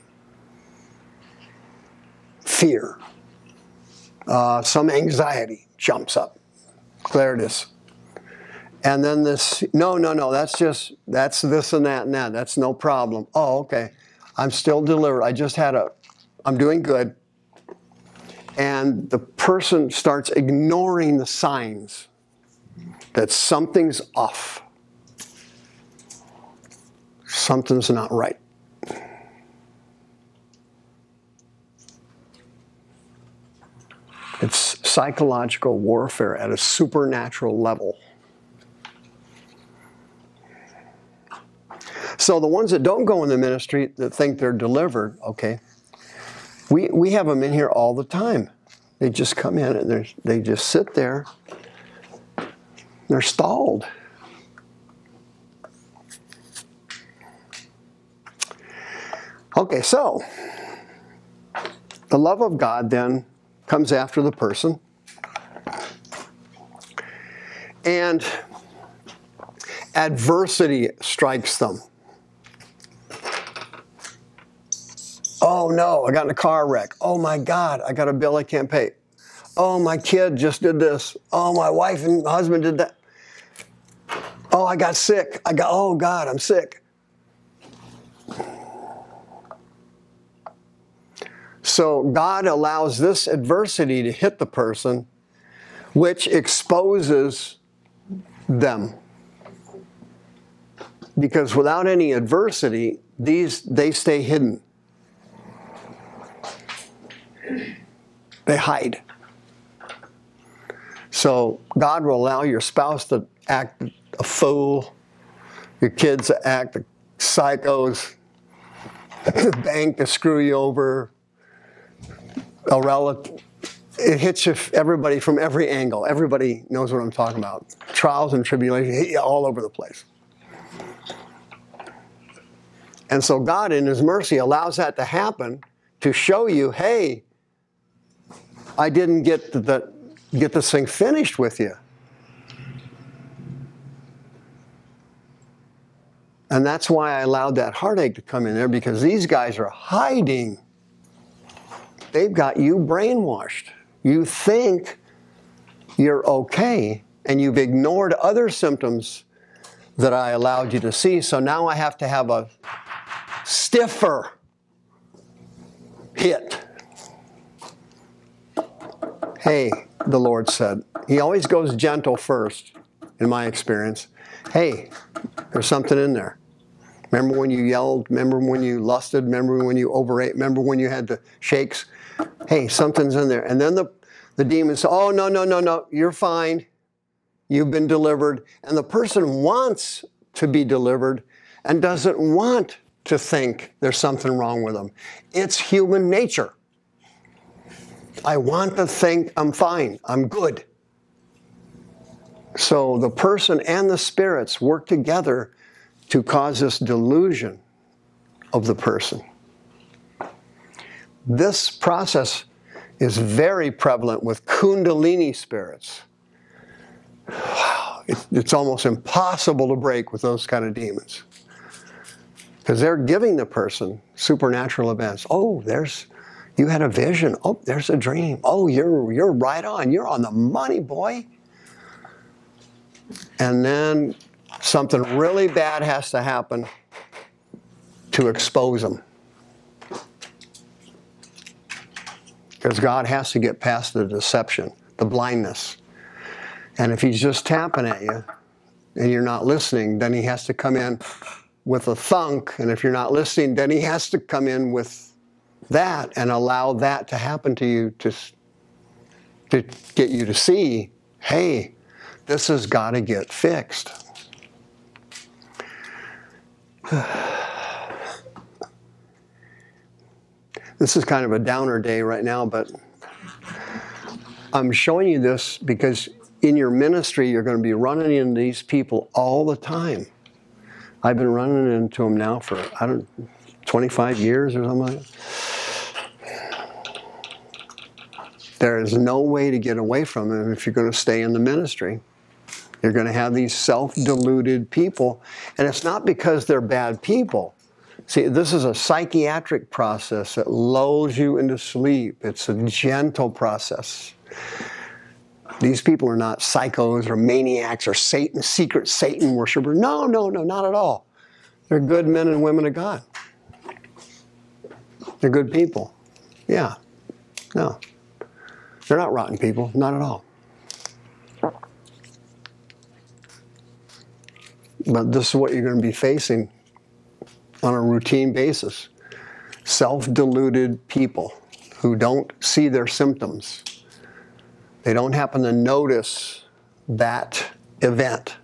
Speaker 1: Fear. Some anxiety jumps up. There it is. And then this, no, that's this and that and that. That's no problem. Oh, okay. I'm still delivered. I'm doing good. And the person starts ignoring the signs that something's off. Something's not right. It's psychological warfare at a supernatural level. So the ones that don't go in the ministry that think they're delivered, okay, we have them in here all the time. They just come in and they just sit there. They're stalled. Okay, so the love of God then comes after the person. And adversity strikes them. Oh no, I got in a car wreck. Oh my God, I got a bill I can't pay. Oh, my kid just did this. Oh, my wife and husband did that. Oh, I got sick. Oh God, I'm sick. So God allows this adversity to hit the person, which exposes them. Because without any adversity, they stay hidden. They hide. So God will allow your spouse to act a fool, your kids to act like psychos, the bank to screw you over, a relative. It hits you, everybody from every angle. Everybody knows what I'm talking about. Trials and tribulations hit you all over the place. And so God, in His mercy, allows that to happen to show you, hey, I didn't get this thing finished with you. And that's why I allowed that heartache to come in there, because these guys are hiding. They've got you brainwashed. You think you're okay, and you've ignored other symptoms that I allowed you to see. So now I have to have a stiffer hit. Hey, the Lord said. He always goes gentle first, in my experience. Hey, there's something in there. Remember when you yelled? Remember when you lusted? Remember when you overate? Remember when you had the shakes? Hey, something's in there. And then the demon says, oh, no, you're fine. You've been delivered. And the person wants to be delivered and doesn't want to think there's something wrong with them. It's human nature. I want to think I'm fine, I'm good. So the person and the spirits work together to cause this delusion of the person. This process is very prevalent with Kundalini spirits. It's almost impossible to break with those kind of demons, because they're giving the person supernatural events. Oh, you had a vision. Oh, there's a dream. Oh, you're right on. You're on the money, boy. And then something really bad has to happen to expose them. Because God has to get past the deception, the blindness. And if he's just tapping at you and you're not listening, then he has to come in with a thunk. And if you're not listening, then he has to come in with that and allow that to happen to you to get you to see, hey, this has got to get fixed. This is kind of a downer day right now, but I'm showing you this because in your ministry, you're going to be running into these people all the time. I've been running into them now for, 25 years or something like that. There is no way to get away from them if you're going to stay in the ministry. You're going to have these self-deluded people, and it's not because they're bad people. See, this is a psychiatric process that lulls you into sleep. It's a gentle process. These people are not psychos or maniacs or secret Satan worshipers. No, not at all. They're good men and women of God. They're good people. Yeah. No. They're not rotten people. Not at all. But this is what you're going to be facing on a routine basis. Self-deluded people who don't see their symptoms. They don't happen to notice that event.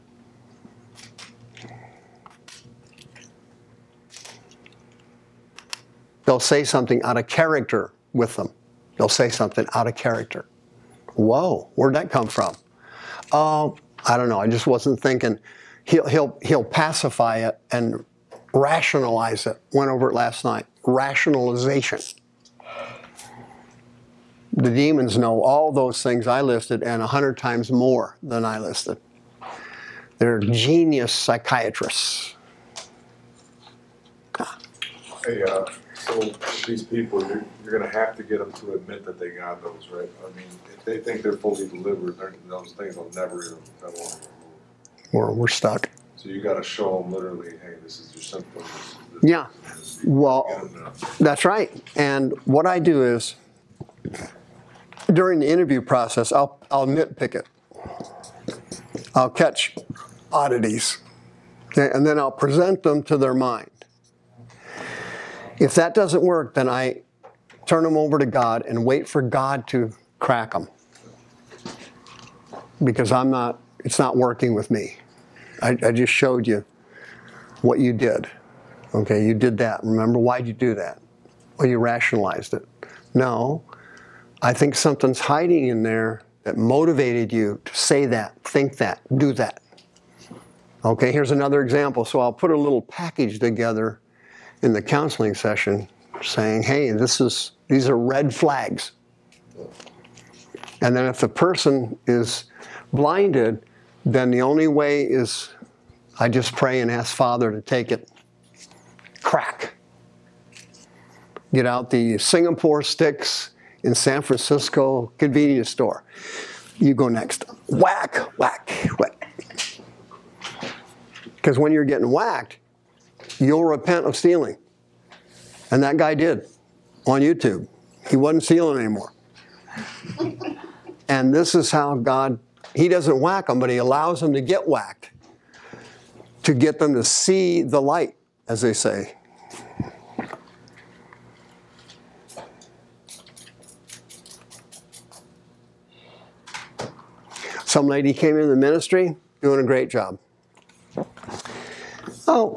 Speaker 1: They'll say something out of character with them. They'll say something out of character. Whoa, where'd that come from? Oh, I don't know, I just wasn't thinking. He'll pacify it and rationalize it. Went over it last night. Rationalization. The demons know all those things I listed and 100 times more than I listed. They're genius psychiatrists.
Speaker 2: Hey, so these people, you're going to have to get them to admit that they got those, right? I mean, if they think they're fully delivered, those things will never even come on.
Speaker 1: We're stuck.
Speaker 2: So you got to show them literally, hey, this is your symptom.
Speaker 1: Yeah. Well, that's right. And what I do is, during the interview process, I'll nitpick it. I'll catch oddities. Okay? And then I'll present them to their mind. If that doesn't work, then I turn them over to God and wait for God to crack them. Because it's not working with me. I just showed you what you did. Okay, you did that. Remember, why'd you do that? Well, you rationalized it. No, I think something's hiding in there that motivated you to say that, think that, do that. Okay, here's another example. So I'll put a little package together in the counseling session saying, hey, these are red flags. And then if the person is blinded, then the only way is I just pray and ask Father to take it. Crack. Get out the Singapore sticks in San Francisco convenience store. You go next. Whack, whack, whack. Because when you're getting whacked, you'll repent of stealing. And that guy did on YouTube. He wasn't stealing anymore. And this is how God, He doesn't whack them, but He allows them to get whacked to get them to see the light, as they say. Some lady came in the ministry, doing a great job. Oh,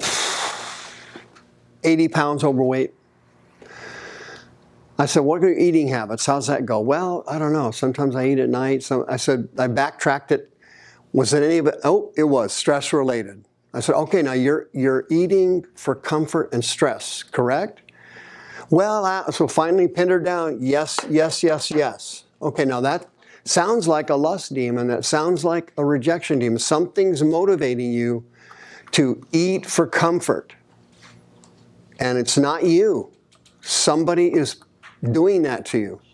Speaker 1: 80 pounds overweight. I said, what are your eating habits? How's that go? Well, I don't know. Sometimes I eat at night. I said, I backtracked it. Was it any of it? Oh, it was stress related. I said, okay, now you're eating for comfort and stress, correct? Well, so finally pinned her down. Yes, yes, yes, yes. Okay, now that sounds like a lust demon. That sounds like a rejection demon. Something's motivating you to eat for comfort. And it's not you. Somebody is doing that to you.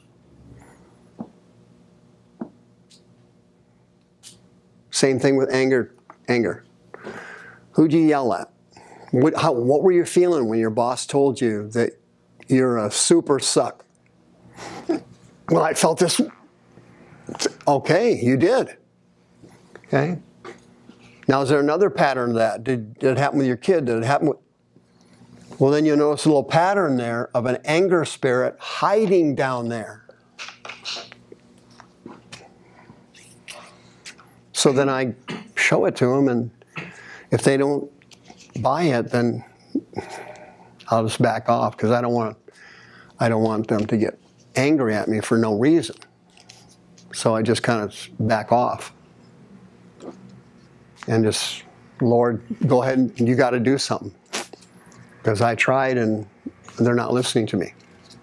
Speaker 1: Same thing with anger. Who'd you yell at? What were you feeling when your boss told you that you're a super suck? Well, I felt this. Okay, you did. Okay. Now, is there another pattern of that? Did it happen with your kid? Did it happen with... Well, then you'll notice a little pattern there of an anger spirit hiding down there. So then I show it to them, and if they don't buy it, then I'll just back off, because I don't want them to get angry at me for no reason. So I just kind of back off and just, Lord, go ahead and you got to do something, because I tried and they're not listening to me.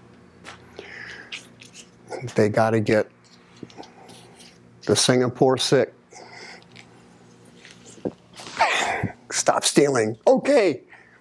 Speaker 1: They got to get the Singapore sick. Stop stealing. Okay.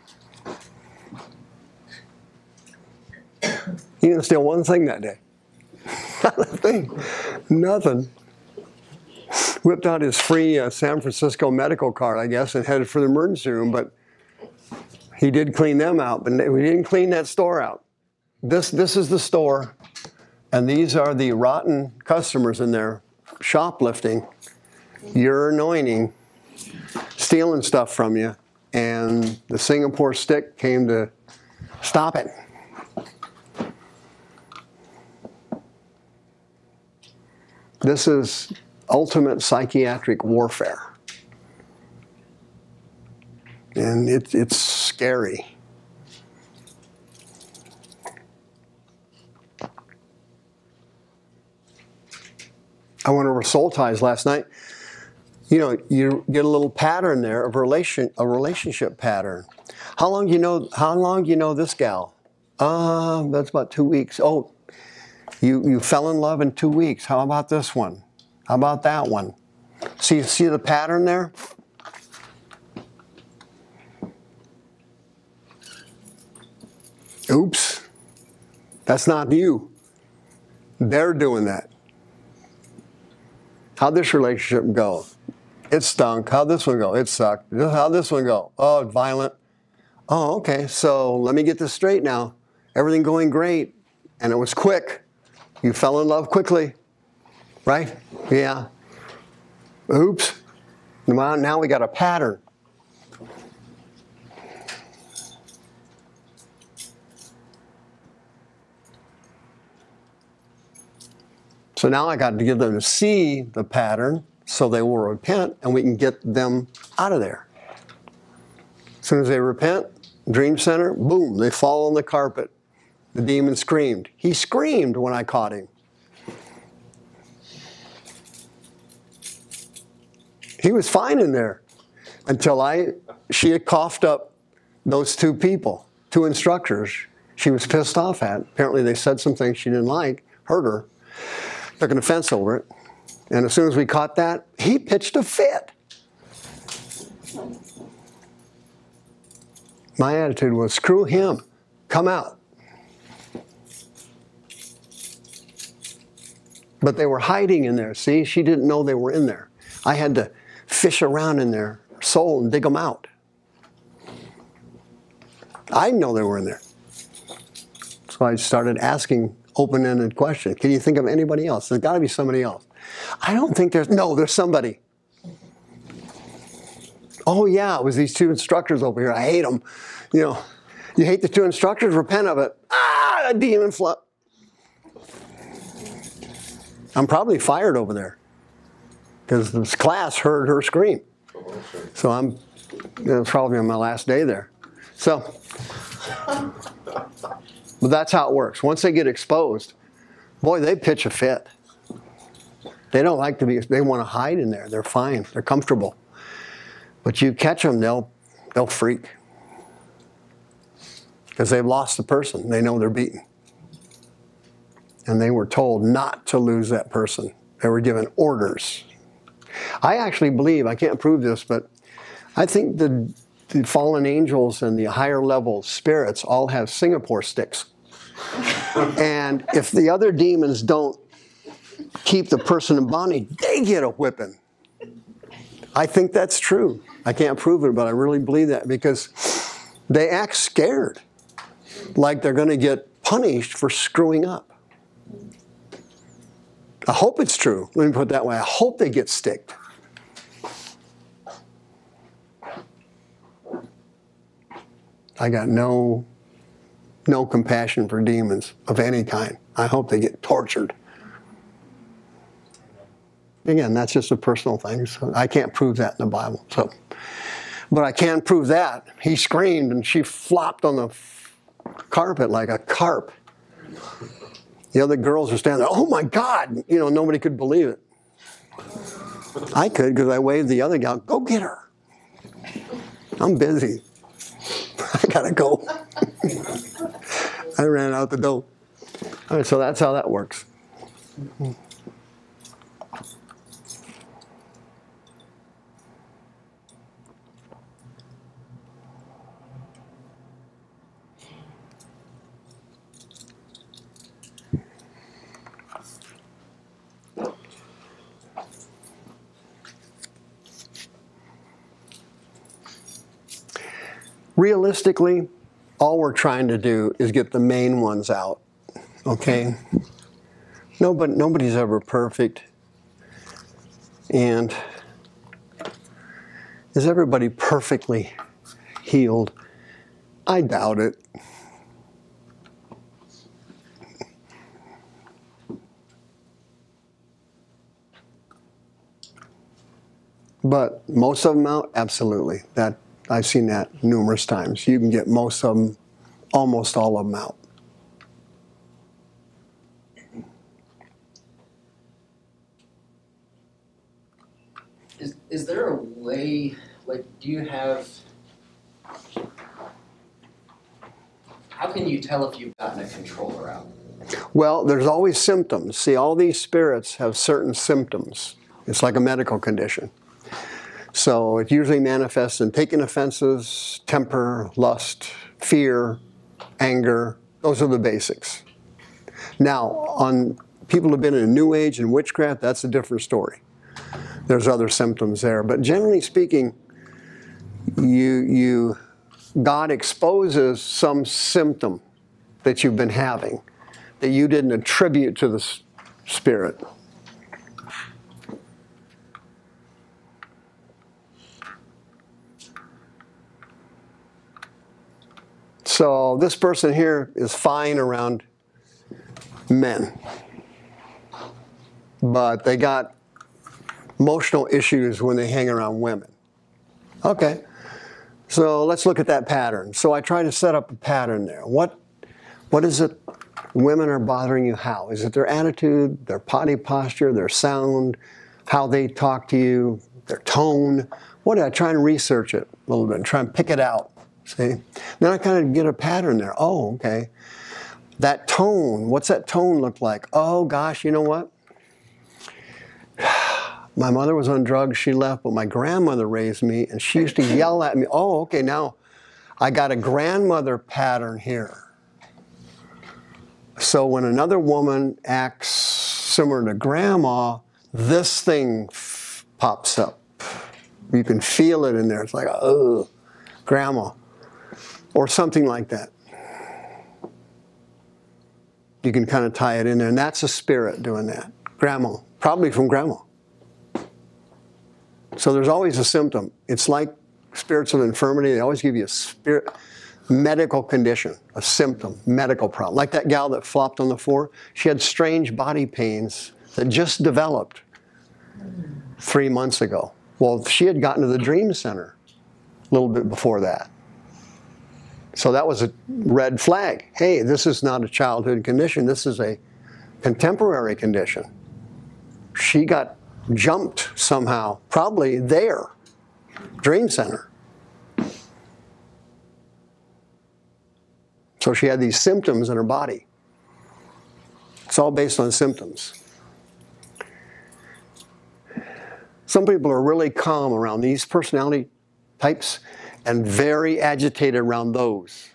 Speaker 1: He didn't steal one thing that day. Not a thing. Nothing. Whipped out his free San Francisco medical card, I guess, and headed for the emergency room, but he did clean them out, but we didn't clean that store out. This is the store, and these are the rotten customers in there shoplifting, your anointing, stealing stuff from you, and the Singapore stick came to stop it. This is ultimate psychiatric warfare. And it's scary. I went over soul ties last night. You know, you get a little pattern there of a relationship pattern. How long do you know this gal? That's about 2 weeks. Oh, you fell in love in 2 weeks. How about this one? How about that one? See the pattern there? Oops. That's not you. They're doing that. How'd this relationship go? It stunk. How'd this one go? It sucked. How'd this one go? Oh, violent. Oh, okay. So let me get this straight now. Everything going great. And it was quick. You fell in love quickly. Right? Yeah. Oops. Now we got a pattern. So now I got to get them to see the pattern so they will repent and we can get them out of there. As soon as they repent, Dream Center, boom, they fall on the carpet. The demon screamed. He screamed when I caught him. He was fine in there until she had coughed up those two people, two instructors she was pissed off at. Apparently they said some things she didn't like, hurt her, took an offense over it. And as soon as we caught that, he pitched a fit. My attitude was, screw him, come out. But they were hiding in there, see? She didn't know they were in there. I had to fish around in their soul and dig them out. I didn't know they were in there. So I started asking open-ended questions. Can you think of anybody else? There's got to be somebody else. I don't think there's somebody. Oh yeah, it was these two instructors over here. I hate them. You know, you hate the two instructors, repent of it. Ah, a demon flew. I'm probably fired over there because this class heard her scream. So it's probably on my last day there. So, but that's how it works. Once they get exposed, boy, they pitch a fit. They don't like to be, they want to hide in there. They're fine, they're comfortable. But you catch them, they'll freak. Because they've lost the person. They know they're beaten. And they were told not to lose that person. They were given orders. I actually believe, I can't prove this, but I think the fallen angels and the higher level spirits all have Singapore sticks. And if the other demons don't keep the person in bondage, they get a whipping. I think that's true. I can't prove it, but I really believe that because they act scared, like they're going to get punished for screwing up. I hope it's true. Let me put it that way. I hope they get sticked. I got no compassion for demons of any kind. I hope they get tortured. Again, that's just a personal thing. So I can't prove that in the Bible. So, but I can prove that. He screamed and she flopped on the carpet like a carp. The other girls were standing there, oh my God! You know, nobody could believe it. I could because I waved the other gal, go get her. I'm busy. I gotta go. I ran out the door. All right, so that's how that works. Realistically, all we're trying to do is get the main ones out, okay? Nobody's ever perfect. And is everybody perfectly healed? I doubt it. But most of them out? Absolutely. I've seen that numerous times. You can get most of them, almost all of them out.
Speaker 3: Is there a way, like, do you have, how can you tell if you've gotten a controller out?
Speaker 1: Well, there's always symptoms. See, all these spirits have certain symptoms. It's like a medical condition. So it usually manifests in taking offenses, temper, lust, fear, anger. Those are the basics. Now, on people who've been in New Age and witchcraft, that's a different story. There's other symptoms there. But generally speaking, God exposes some symptom that you've been having that you didn't attribute to the spirit. So this person here is fine around men, but they got emotional issues when they hang around women. Okay, so let's look at that pattern. So I try to set up a pattern there. What is it women are bothering you? How? Is it their attitude, their body posture, their sound, how they talk to you, their tone? What? I try and research it a little bit and try and pick it out. See? Then I kind of get a pattern there. Oh, okay. That tone, what's that tone look like? Oh, gosh, you know what? My mother was on drugs, she left, but my grandmother raised me, and she used to yell at me. Oh, okay, now I got a grandmother pattern here. So when another woman acts similar to grandma, this thing pops up. You can feel it in there. It's like, oh, grandma. Or something like that. You can kind of tie it in there. And that's a spirit doing that. Grandma. Probably from grandma. So there's always a symptom. It's like spirits of infirmity. They always give you a spirit, medical condition, a symptom, medical problem. Like that gal that flopped on the floor. She had strange body pains that just developed 3 months ago. Well, she had gotten to the dream center a little bit before that. So that was a red flag. Hey, this is not a childhood condition. This is a contemporary condition. She got jumped somehow, probably there, dream center. So she had these symptoms in her body. It's all based on symptoms. Some people are really calm around these personality types and very agitated around those.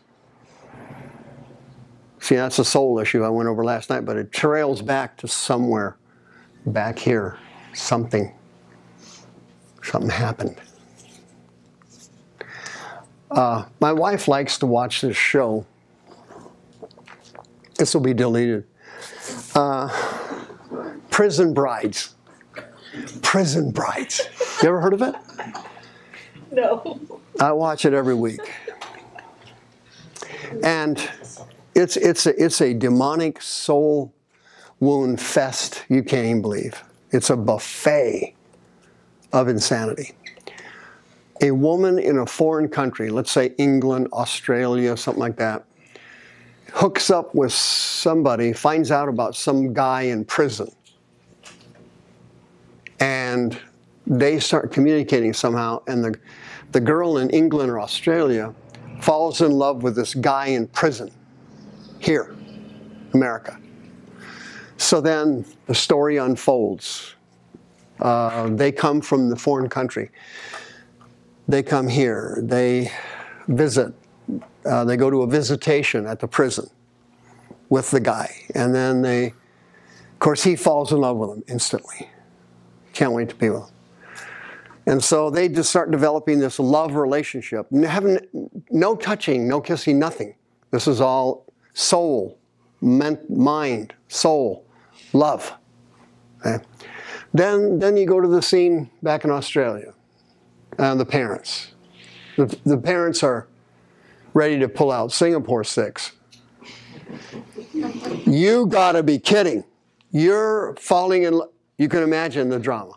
Speaker 1: See, that's a soul issue I went over last night, but it trails back to somewhere back here. Something happened. My wife likes to watch this show. This will be deleted. Prison Brides. Prison Brides. You ever heard of it?
Speaker 4: No.
Speaker 1: I watch it every week. And it's a demonic soul wound fest you can't even believe. It's a buffet of insanity. A woman in a foreign country, let's say England, Australia, something like that, hooks up with somebody, finds out about some guy in prison. And they start communicating somehow, and the girl in England or Australia falls in love with this guy in prison here, America. So then the story unfolds. They come from the foreign country. They come here. They visit. They go to a visitation at the prison with the guy. And then of course, he falls in love with him instantly. Can't wait to be with him. And so they just start developing this love relationship. Having no touching, no kissing, nothing. This is all soul, mind, soul, love. Okay? Then you go to the scene back in Australia. The parents. The parents are ready to pull out Singapore 6. You gotta be kidding. You're falling in love. You can imagine the drama.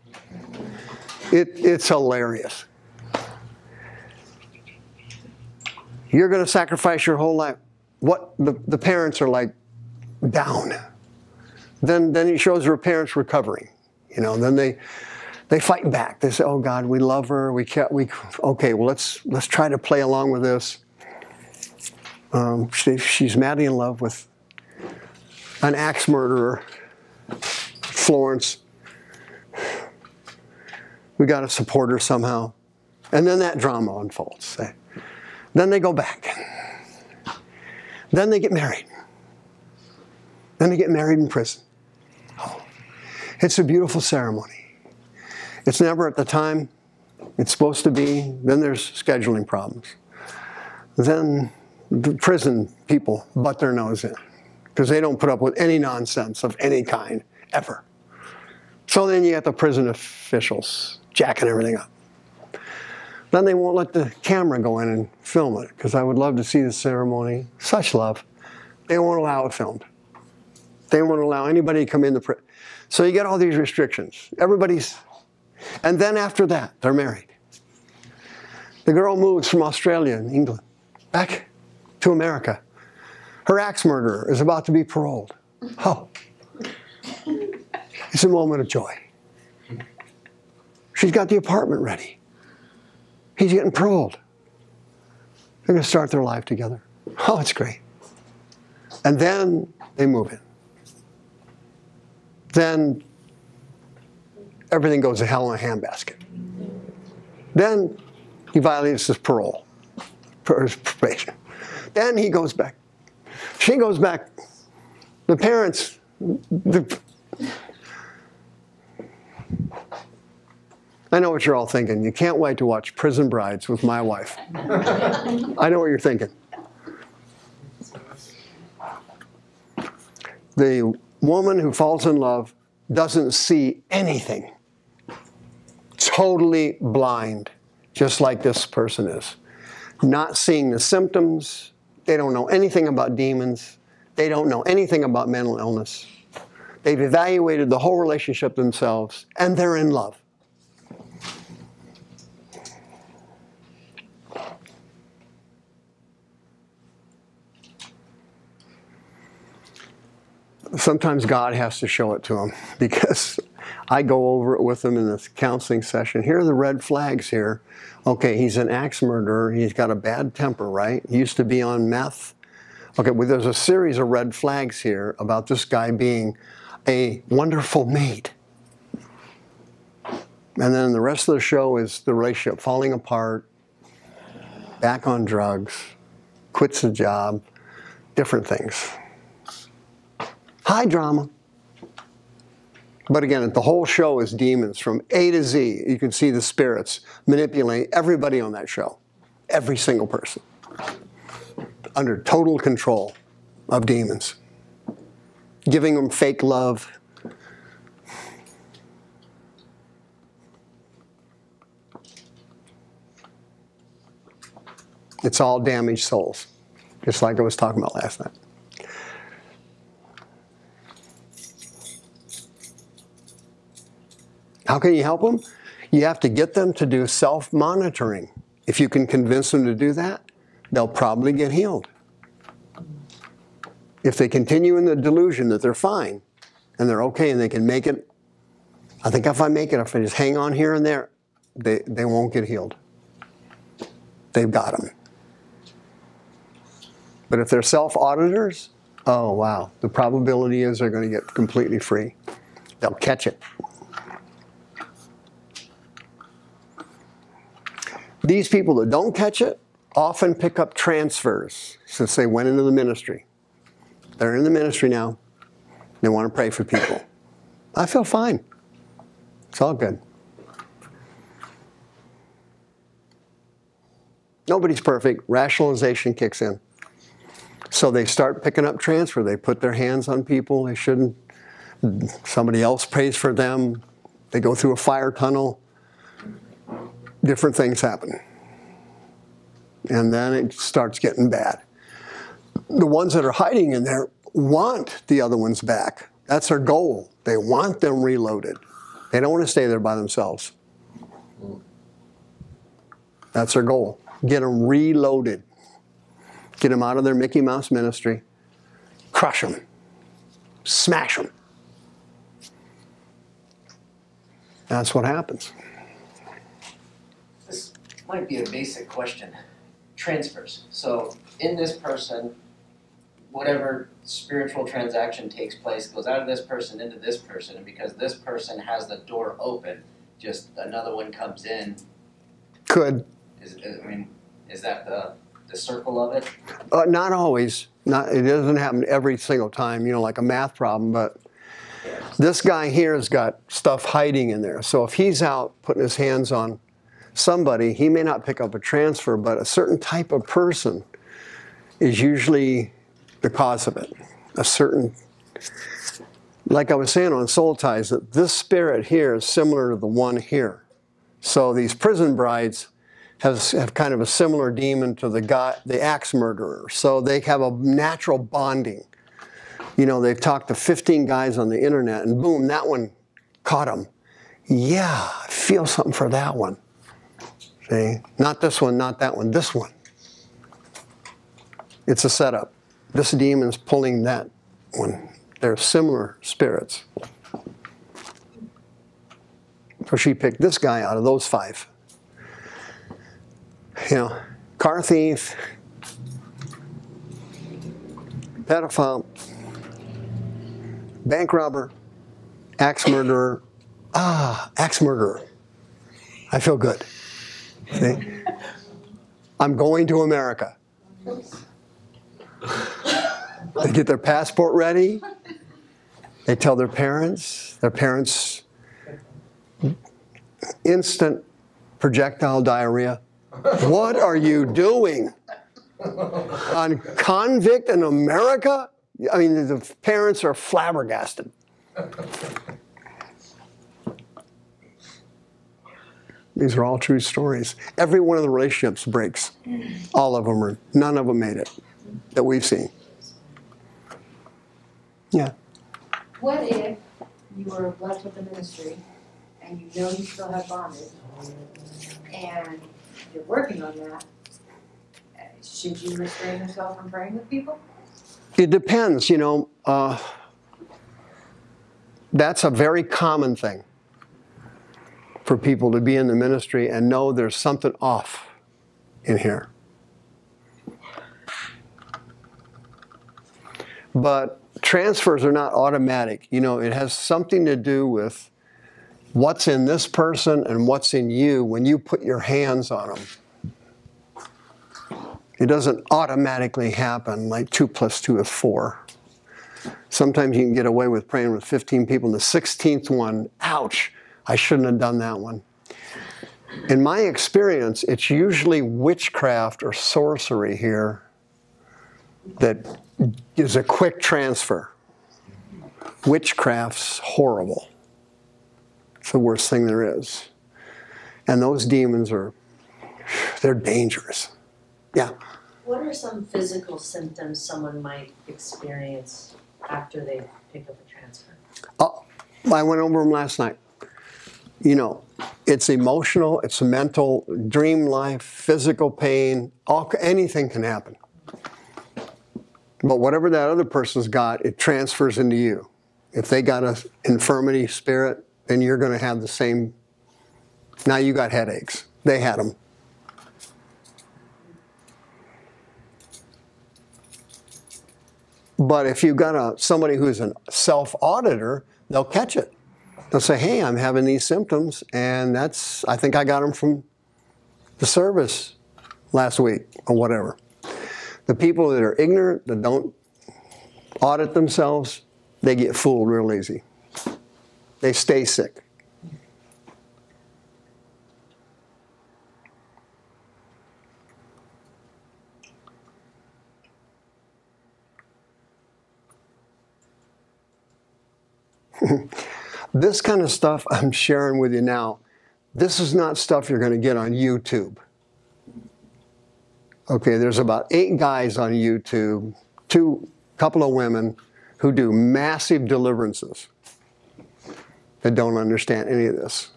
Speaker 1: It's hilarious. You're going to sacrifice your whole life. What the parents are like down. Then he shows her parents recovering. You know, then they fight back. They say, "Oh God, we love her. Okay, well let's try to play along with this." She's madly in love with an axe murderer, Florence. We got to support her somehow. And then that drama unfolds. Then they go back. Then they get married. Then they get married in prison. Oh, it's a beautiful ceremony. It's never at the time it's supposed to be. Then there's scheduling problems. Then the prison people butt their nose in because they don't put up with any nonsense of any kind, ever. So then you got the prison officials jacking everything up. Then they won't let the camera go in and film it because I would love to see the ceremony. Such love. They won't allow it filmed. They won't allow anybody to come in the prison. So you get all these restrictions. And then after that, they're married. The girl moves from Australia and England back to America. Her axe murderer is about to be paroled. Oh. It's a moment of joy. She's got the apartment ready. He's getting paroled. They're going to start their life together. Oh, it's great. And then they move in. Then everything goes to hell in a handbasket. Then he violates his parole. probation. Then he goes back. She goes back. The parents, I know what you're all thinking. You can't wait to watch Prison Brides with my wife. I know what you're thinking. The woman who falls in love doesn't see anything. Totally blind, just like this person is. Not seeing the symptoms. They don't know anything about demons. They don't know anything about mental illness. They've evaluated the whole relationship themselves, and they're in love. Sometimes God has to show it to them, because I go over it with them in this counseling session. Here are the red flags here. Okay, he's an axe murderer. He's got a bad temper, right? He used to be on meth. Okay, well, there's a series of red flags here about this guy being a wonderful mate. And then the rest of the show is the relationship falling apart, back on drugs, quits the job, different things. High drama. But again, the whole show is demons from A to Z. You can see the spirits manipulate everybody on that show. Every single person. Under total control of demons. Giving them fake love. It's all damaged souls. Just like I was talking about last night. How can you help them? You have to get them to do self-monitoring. If you can convince them to do that, they'll probably get healed. If they continue in the delusion that they're fine and they're okay and they can make it, I think if I make it, if I just hang on here and there, they won't get healed. They've got them. But if they're self-auditors, oh wow, the probability is they're going to get completely free. They'll catch it. These people that don't catch it often pick up transfers since they went into the ministry. They're in the ministry now. They want to pray for people. I feel fine. It's all good. Nobody's perfect. Rationalization kicks in. So they start picking up transfer. They put their hands on people they shouldn't. Somebody else prays for them. They go through a fire tunnel. Different things happen. And then it starts getting bad. The ones that are hiding in there want the other ones back. That's their goal. They want them reloaded. They don't want to stay there by themselves. That's their goal. Get them reloaded. Get them out of their Mickey Mouse ministry. Crush them. Smash them. That's what happens.
Speaker 3: This might be a basic question. Transfers. So in this person, whatever spiritual transaction takes place goes out of this person into this person, and because this person has the door open, just another one comes in.
Speaker 1: Could.
Speaker 3: Is that the circle of it?
Speaker 1: Not always. It doesn't happen every single time, like a math problem, but this guy here has got stuff hiding in there. So if he's out putting his hands on somebody, he may not pick up a transfer, but a certain type of person is usually the cause of it. A certain, like I was saying on Soul Ties, that this spirit here is similar to the one here. So these prison brides have kind of a similar demon to the axe murderer. So they have a natural bonding. They've talked to 15 guys on the internet, and boom, that one caught them. Yeah, I feel something for that one. See? Not this one, not that one, this one. It's a setup. This demon's pulling that one. They're similar spirits. So she picked this guy out of those 5. Car thief, pedophile, bank robber, axe murderer. Axe murderer. I feel good. See? I'm going to America. They get their passport ready. They tell their parents. Their parents, instant projectile diarrhea. What are you doing? On convict in America? I mean, the parents are flabbergasted. These are all true stories. Every one of the relationships breaks. All of them are, none of them made it that we've seen. Yeah.
Speaker 5: What if you were blessed with the ministry and you know you still have bondage and you're working on that? Should you restrain yourself from praying with people?
Speaker 1: It depends, you know. That's a very common thing for people to be in the ministry and know there's something off in here. But transfers are not automatic. You know, it has something to do with what's in this person and what's in you when you put your hands on them. It doesn't automatically happen like 2 + 2 is 4. Sometimes you can get away with praying with 15 people, and the 16th one, ouch, I shouldn't have done that one. In my experience, it's usually witchcraft or sorcery here that is a quick transfer. Witchcraft's horrible. It's the worst thing there is. And those demons they're dangerous. Yeah.
Speaker 6: What are some physical symptoms someone might experience after they pick up a transfer?
Speaker 1: Oh, I went over them last night. You know, it's emotional, it's mental, dream life, physical pain, anything can happen. But whatever that other person's got, it transfers into you. If they got an infirmity spirit, then you're going to have the same. Now you got headaches. They had them. But if you've got somebody who's a self-auditor, they'll catch it. They'll say, hey, I'm having these symptoms, and I think I got them from the service last week, or whatever. The people that are ignorant, that don't audit themselves, they get fooled real easy. They stay sick. This kind of stuff I'm sharing with you now, this is not stuff you're going to get on YouTube. Okay, there's about 8 guys on YouTube, couple of women who do massive deliverances that don't understand any of this.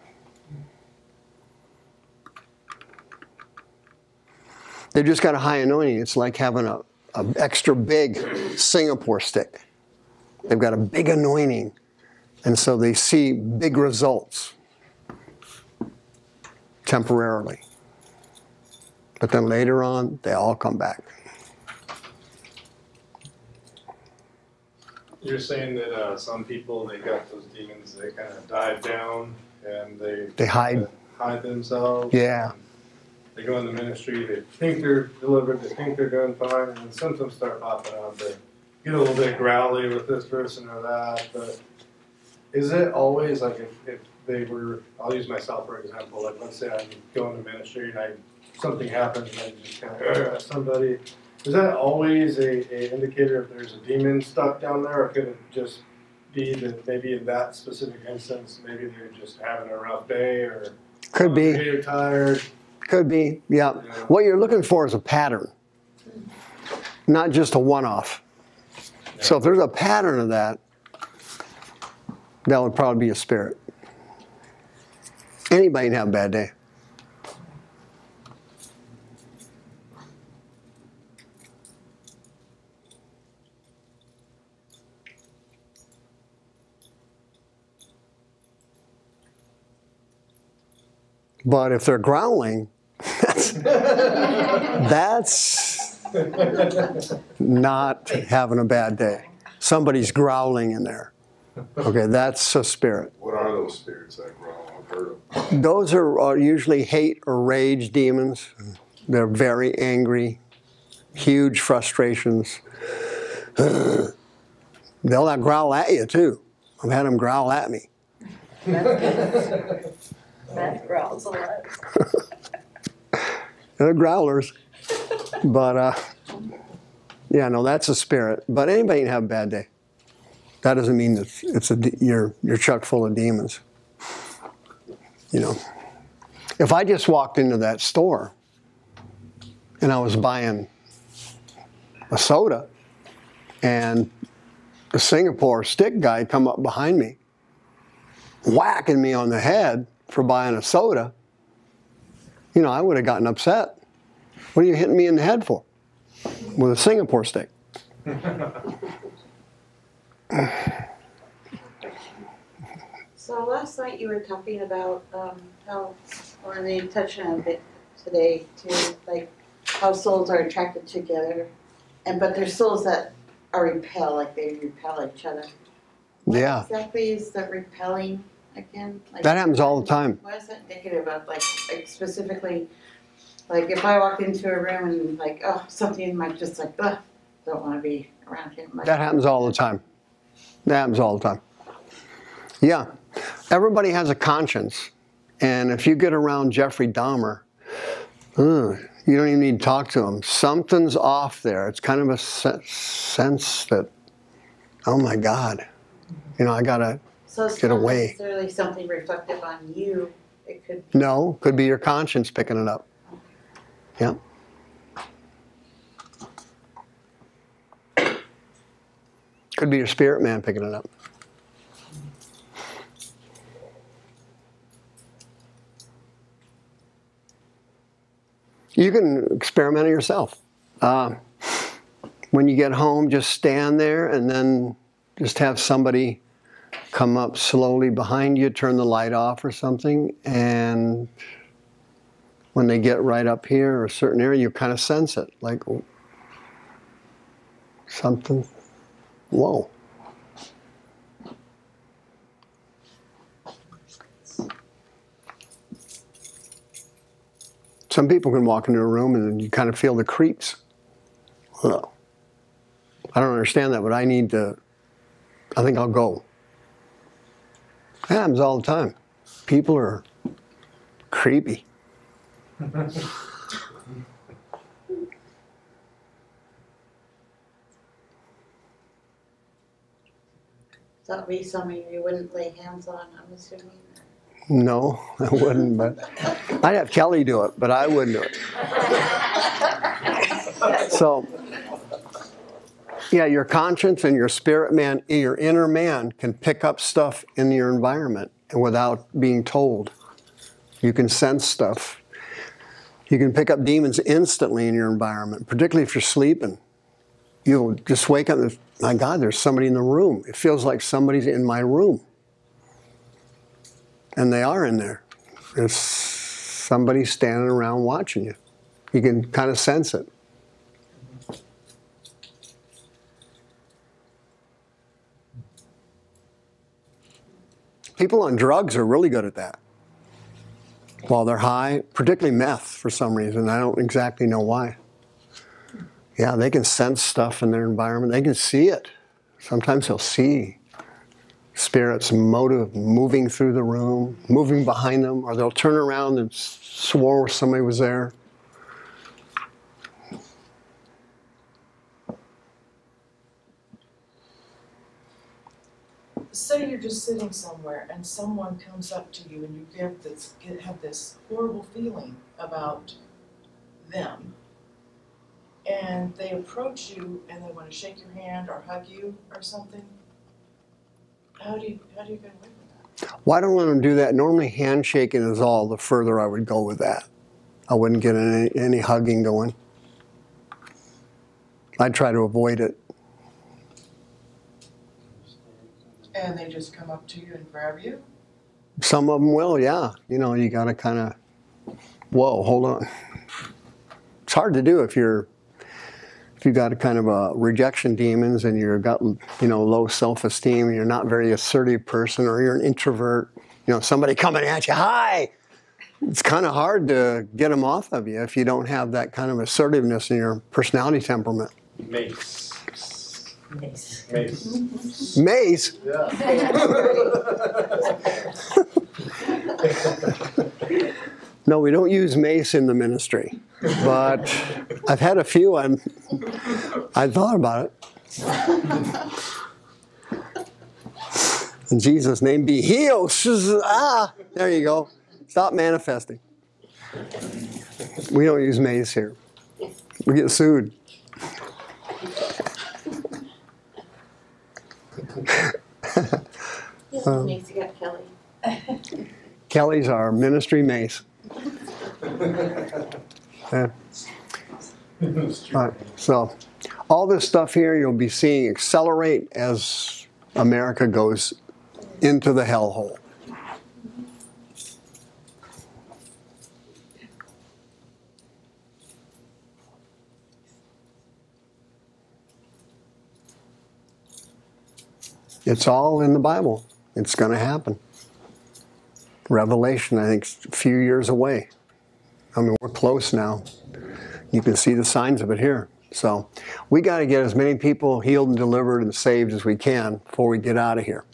Speaker 1: They've just got a high anointing. It's like having an extra big Singapore stick. They've got a big anointing. And so they see big results temporarily. But then later on, they all come back.
Speaker 7: You're saying that some people, they got those demons, they kind of dive down and they hide themselves.
Speaker 1: Yeah.
Speaker 7: They go in the ministry, they think they're delivered, they think they're doing fine, and then symptoms start popping up. They get a little bit growly with this person or that, but is it always like if they were, I'll use myself for example, like let's say I'm going to ministry and something happens and I just kind of at somebody, is that always a indicator if there's a demon stuck down there, or could it just be that maybe in that specific instance, maybe they're just having a rough day, or
Speaker 1: could be
Speaker 7: they're tired?
Speaker 1: Could be, yeah. What you're looking for is a pattern, not just a one-off. Yeah. So if there's a pattern of that, that would probably be a spirit. Anybody can have a bad day. But if they're growling, that's not having a bad day. Somebody's growling in there. Okay, that's a spirit.
Speaker 2: What are those spirits that growl? I've heard of them.
Speaker 1: Those are usually hate or rage demons. They're very angry, huge frustrations. They'll not growl at you too. I've had them growl at me.
Speaker 4: Matt growls a lot.
Speaker 1: They're growlers. But yeah, no, that's a spirit. But anybody can have a bad day. That doesn't mean that you're chock full of demons. You know, if I just walked into that store and I was buying a soda and the Singapore stick guy come up behind me, whacking me on the head for buying a soda, you know, I would have gotten upset. What are you hitting me in the head for? With a Singapore stick.
Speaker 8: So last night you were talking about how, or they touched on a bit today too, like how souls are attracted together, but there's souls that are repel, like they repel each other.
Speaker 1: Yeah.
Speaker 8: What exactly is the repelling again? Like,
Speaker 1: That happens all the time.
Speaker 8: What is that indicative of? Like specifically, like if I walk into a room and like, oh, something might just like, ugh, don't want to be around him. Like,
Speaker 1: That happens all the time. That happens all the time. Yeah. Everybody has a conscience. And if you get around Jeffrey Dahmer, you don't even need to talk to him. Something's off there. It's kind of a sense that, oh my God, you know, I got to
Speaker 8: so it's
Speaker 1: get
Speaker 8: not
Speaker 1: away.
Speaker 8: necessarily something reflective on you. It could
Speaker 1: No, could be your conscience picking it up. Yeah. Could be your spirit man picking it up. You can experiment it yourself. When you get home, just stand there and then just have somebody come up slowly behind you, turn the light off or something, and when they get right up here or a certain area, you kind of sense it, like something, whoa. Some people can walk into a room and you kind of feel the creeps. Well, I don't understand that, but I think I'll go. It happens all the time. People are creepy.
Speaker 8: that would be something you wouldn't lay hands on, I'm assuming.
Speaker 1: No, I wouldn't, but I'd have Kelly do it, but I wouldn't do it. So, yeah, your conscience and your spirit man, your inner man can pick up stuff in your environment and without being told. You can sense stuff. You can pick up demons instantly in your environment, particularly if you're sleeping. You'll just wake up and, my God, there's somebody in the room. It feels like somebody's in my room. And they are in there. There's somebody standing around watching you. You can kind of sense it. People on drugs are really good at that. While they're high, particularly meth for some reason. I don't exactly know why. Yeah, they can sense stuff in their environment. They can see it. Sometimes they'll see spirits moving through the room, moving behind them, or they'll turn around and swore somebody was there.
Speaker 9: Say you're just sitting somewhere and someone comes up to you and you have this horrible feeling about them, and they approach you and they want to shake your hand or hug you or something. How do you get away with that?
Speaker 1: Well, I don't let them do that. Normally handshaking is all the further I would go with that. I wouldn't get any hugging going. I'd try to avoid it.
Speaker 9: And they just come up to you and grab you?
Speaker 1: Some of them will, yeah. You know, you got to kind of, whoa, hold on. It's hard to do if you've got a kind of a rejection demons and you've got, low self-esteem and you're not a very assertive person or you're an introvert. Somebody coming at you, hi. it's kind of hard to get them off of you if you don't have that kind of assertiveness in your personality temperament.
Speaker 7: Mace.
Speaker 6: Nice.
Speaker 7: Mace.
Speaker 1: Mace?
Speaker 7: Yeah.
Speaker 1: No, we don't use mace in the ministry, but I've had a few. I thought about it. In Jesus' name, be healed. Ah, there you go. Stop manifesting. We don't use mace here. We get sued.
Speaker 8: Needs to get Kelly.
Speaker 1: Kelly's our ministry mace. Yeah. All right, so all this stuff here you'll be seeing accelerate as America goes into the hellhole. It's all in the Bible. It's going to happen. Revelation, I think, is a few years away. I mean, we're close now. You can see the signs of it here. So we got to get as many people healed and delivered and saved as we can before we get out of here.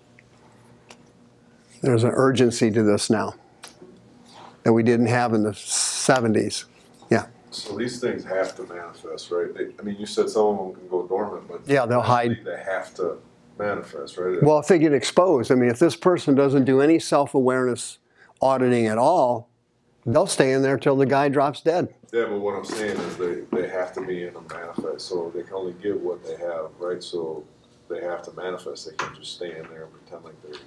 Speaker 1: There's an urgency to this now that we didn't have in the 70s. Yeah.
Speaker 2: So these things have to manifest, right? I mean, you said some of them can go dormant, but
Speaker 1: Yeah, they'll hide.
Speaker 2: They have to manifest, right?
Speaker 1: Well, if they get exposed, I mean, if this person doesn't do any self-awareness auditing at all, they'll stay in there till the guy drops dead.
Speaker 2: Yeah, but what I'm saying is they have to be in them manifest, so they can only give what they have, right? So they have to manifest. They can't just stay in there and pretend like they're,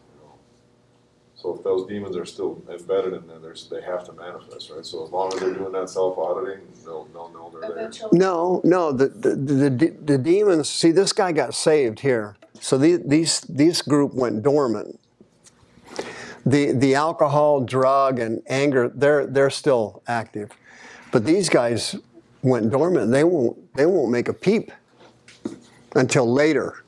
Speaker 2: So if those demons are still embedded in there, they have to manifest, right? So as long as they're doing that self-auditing, they'll know they're there.
Speaker 1: No, the demons. See, this guy got saved here, so these group went dormant. The alcohol, drug, and anger, they're still active, but these guys went dormant. They won't make a peep until later.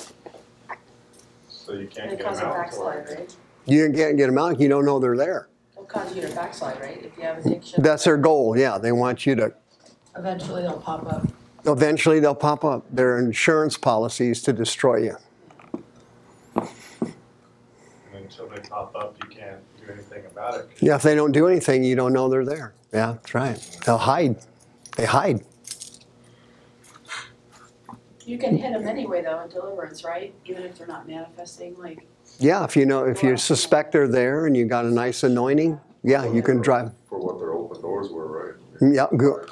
Speaker 7: So you can't
Speaker 4: It
Speaker 7: get
Speaker 4: causes
Speaker 7: them
Speaker 4: a
Speaker 7: out.
Speaker 4: backslide, right?
Speaker 1: You can't get them out. You don't know they're there.
Speaker 4: It'll cause you to backslide, right? If you have addiction.
Speaker 1: That's their goal. Yeah, they want you to.
Speaker 4: Eventually they'll pop up.
Speaker 1: Eventually, they'll pop up. Their insurance policies to destroy you.
Speaker 7: And until they pop up, you can't do anything about it.
Speaker 1: Yeah, if they don't do anything, you don't know they're there. Yeah, that's right. They'll hide. They hide.
Speaker 4: You can hit them anyway though in Deliverance, right? Even if they're not manifesting, like.
Speaker 1: Yeah, if you suspect they're there and you got a nice anointing, yeah, you can drive.
Speaker 2: For what their open doors were, right?
Speaker 1: Yeah, good.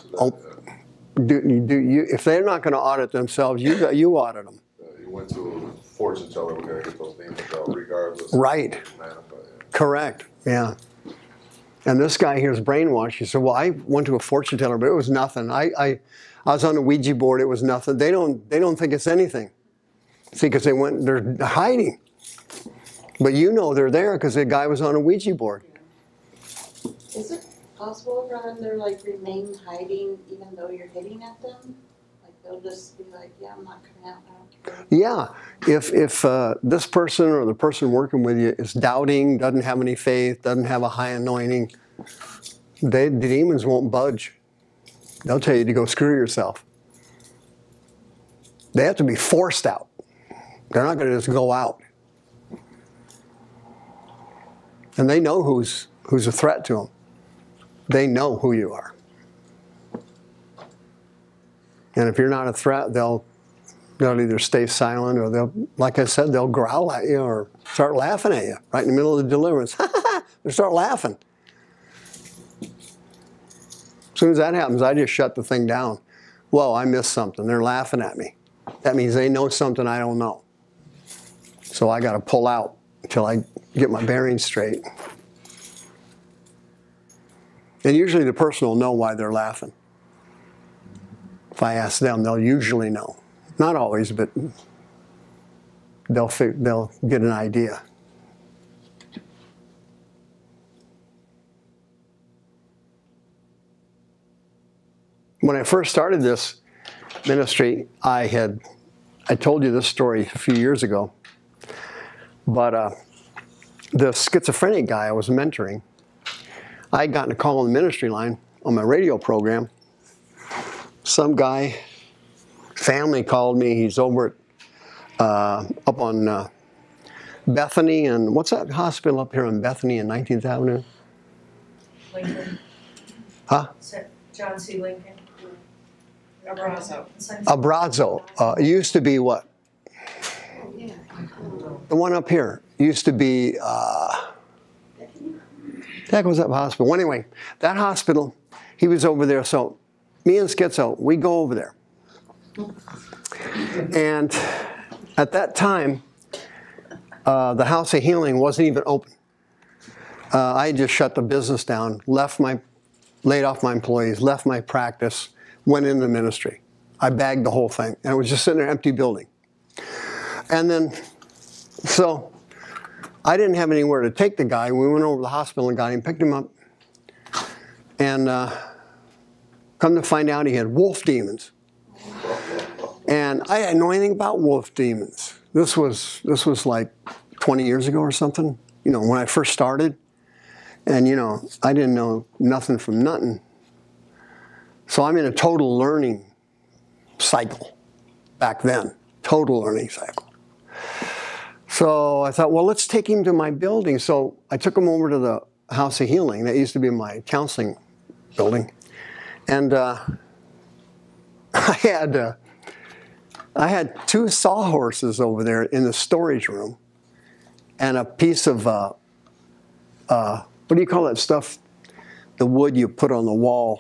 Speaker 1: If they're not going to audit themselves, you audit them.
Speaker 2: You went to a fortune teller, we're going to get those demons out regardless.
Speaker 1: Right. Correct. Yeah. And this guy here is brainwashed. He said, "Well, I went to a fortune teller, but it was nothing. I was on a Ouija board. It was nothing. They don't think it's anything. See, because they're hiding. But you know they're there because the guy was on a Ouija board."
Speaker 8: Is it possible for them to like remain hiding even though you're hitting at them? Like they'll just be like, yeah, I'm not coming out now.
Speaker 1: Yeah, if this person or the person working with you is doubting, doesn't have any faith, doesn't have a high anointing, the demons won't budge. They'll tell you to go screw yourself. They have to be forced out. They're not going to just go out. And they know who's a threat to them. They know who you are. And if you're not a threat, they'll either stay silent or they'll, like I said, they'll growl at you or start laughing at you right in the middle of the deliverance. They'll start laughing. As soon as that happens, I just shut the thing down. Whoa, I missed something. They're laughing at me. That means they know something I don't know. So I got to pull out until I get my bearings straight. And usually the person will know why they're laughing. If I ask them, they'll usually know. Not always, but they'll get an idea. When I first started this ministry, I told you this story a few years ago, but the schizophrenic guy I was mentoring, I'd gotten a call on the ministry line on my radio program. Some guy, family called me. He's over at, up on Bethany, and what's that hospital up here on Bethany and 19th Avenue?
Speaker 6: Lincoln.
Speaker 1: Huh?
Speaker 6: John C. Lincoln.
Speaker 9: Abrazo.
Speaker 1: Abrazo. It used to be what? The one up here used to be, heck was that hospital? Well, anyway, that hospital, he was over there. So me and Schizo, we go over there. And at that time, the House of Healing wasn't even open. I just shut the business down, laid off my employees, left my practice, went into ministry. I bagged the whole thing, and it was just sitting in an empty building. And then, so I didn't have anywhere to take the guy. We went over to the hospital and got him, picked him up, and come to find out he had wolf demons. And I didn't know anything about wolf demons. This was like 20 years ago or something, you know, when I first started. And, you know, I didn't know nothing from nothing. So I'm in a total learning cycle back then, total learning cycle. So I thought, well, let's take him to my building. So I took him over to the House of Healing. That used to be my counseling building. And I had 2 sawhorses over there in the storage room and a piece of, what do you call that stuff? The wood you put on the wall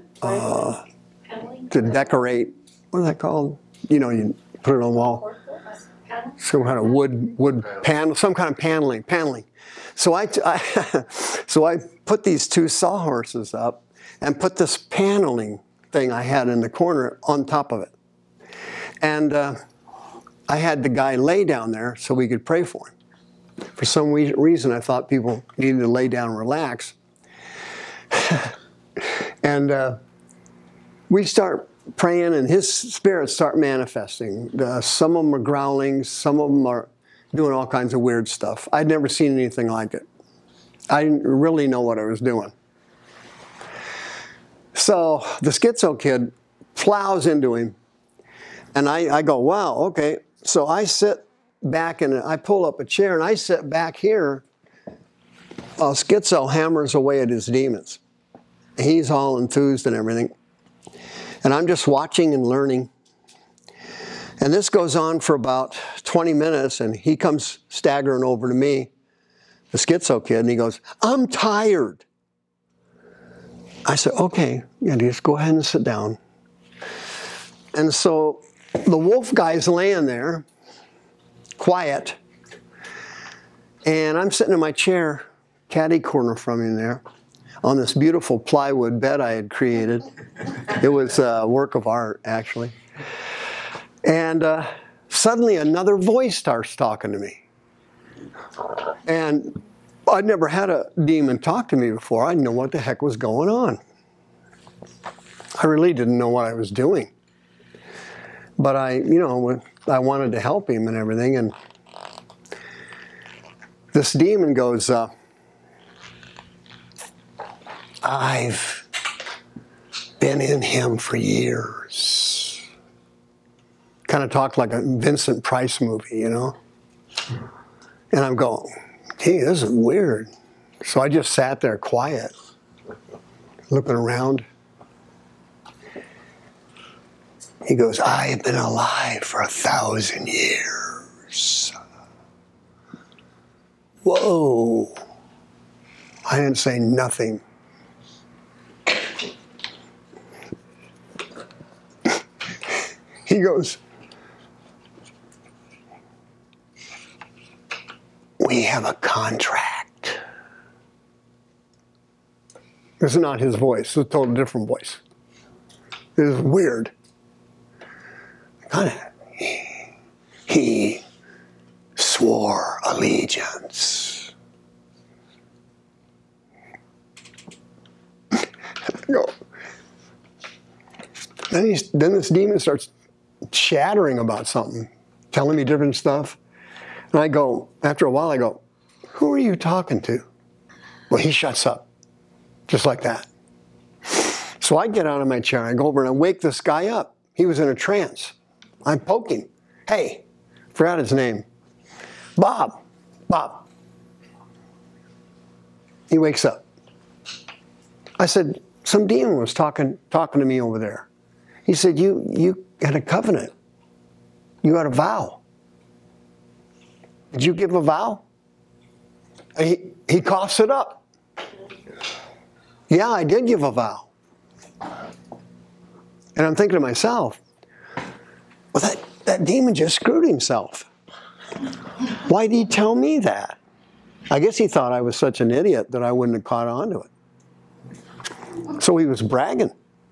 Speaker 1: to decorate. What is that called? You know, you put it on the wall. Some kind of wood panel, some kind of paneling. So so I put these 2 sawhorses up and put this paneling thing I had in the corner on top of it. And I had the guy lay down there so we could pray for him. For some reason, I thought people needed to lay down and relax. And we start praying, and his spirits start manifesting. Some of them are growling. Some of them are doing all kinds of weird stuff. I'd never seen anything like it. I didn't really know what I was doing. So the schizo kid plows into him, and I go, wow, okay. So I sit back, and I pull up a chair, and I sit back here while Schizo hammers away at his demons. He's all enthused and everything. And I'm just watching and learning. And this goes on for about 20 minutes, and he comes staggering over to me, the schizo kid, and he goes, I'm tired. I said, okay, yeah, just go ahead and sit down. And so the wolf guy's laying there, quiet, and I'm sitting in my chair, catty corner from him there, on this beautiful plywood bed I had created. It was a work of art, actually. And suddenly another voice starts talking to me. And I'd never had a demon talk to me before. I didn't know what the heck was going on. I really didn't know what I was doing. But I wanted to help him and everything. And this demon goes, I've been in him for years. Kind of talked like a Vincent Price movie, you know? And I'm going, gee, this is weird. So I just sat there quiet, looking around. He goes, I have been alive for 1,000 years. Whoa. I didn't say nothing. He goes, we have a contract. This is not his voice. It's a totally different voice. It is weird. He swore allegiance. No. Then this demon starts chattering about something, telling me different stuff. And I go, after a while, I go, who are you talking to? Well, he shuts up. Just like that. So I get out of my chair, I go over and I wake this guy up. He was in a trance. I poke him. Hey, forgot his name. Bob. He wakes up. I said, some demon was talking to me over there. He said, you had a covenant. You had a vow. Did you give a vow? He coughs it up. Yeah, I did give a vow. And I'm thinking to myself, well, that demon just screwed himself. Why did he tell me that? I guess he thought I was such an idiot that I wouldn't have caught on to it. So he was bragging.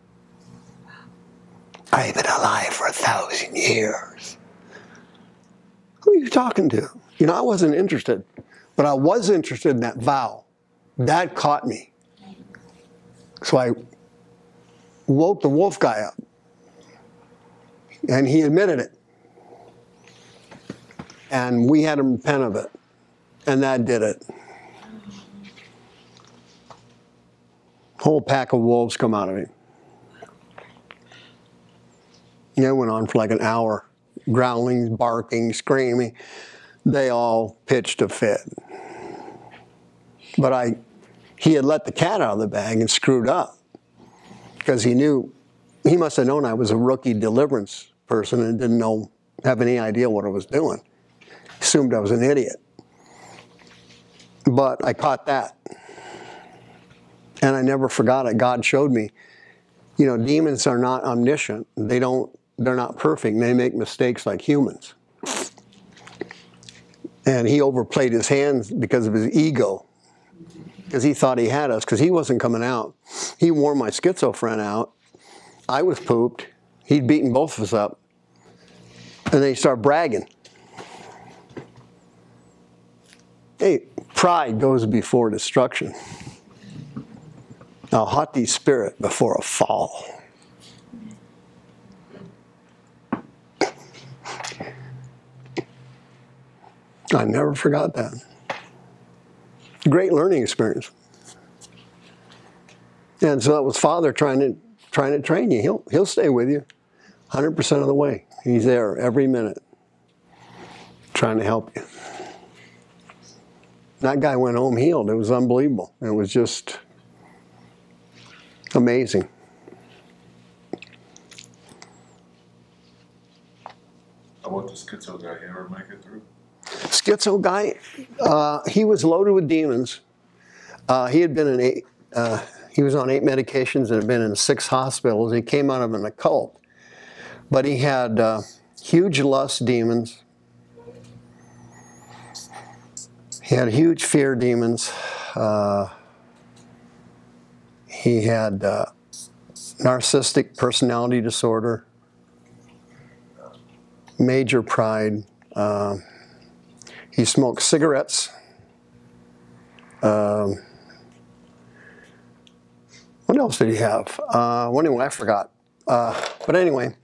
Speaker 1: I've been alive for 1,000 years. Who are you talking to? You know, I wasn't interested, but I was interested in that vow. That caught me. So I woke the wolf guy up, and he admitted it. And we had him repent of it, and that did it. Whole pack of wolves come out of him. Yeah, it went on for like an hour, growling, barking, screaming. They all pitched a fit. But he had let the cat out of the bag and screwed up because he must have known I was a rookie deliverance person and didn't have any idea what I was doing. Assumed I was an idiot. But I caught that. And I never forgot it. God showed me, you know, demons are not omniscient. They're not perfect. They make mistakes like humans. And he overplayed his hands because of his ego. Because he thought he had us, because he wasn't coming out. He wore my schizo friend out. I was pooped. He'd beaten both of us up. And then he started bragging. Hey, pride goes before destruction. A haughty spirit before a fall. I never forgot that. Great learning experience. And so that was Father trying to train you. He'll stay with you 100% of the way. He's there every minute trying to help you. That guy went home healed. It was unbelievable. It was just amazing.
Speaker 2: How about the schizo guy? He ever make it through?
Speaker 1: Schizo guy, he was loaded with demons. He had been he was on 8 medications and had been in 6 hospitals. He came out of an occult. But he had huge lust demons. He had huge fear demons. He had narcissistic personality disorder, major pride. He smoked cigarettes. What else did he have? Well, anyway, I forgot. But anyway,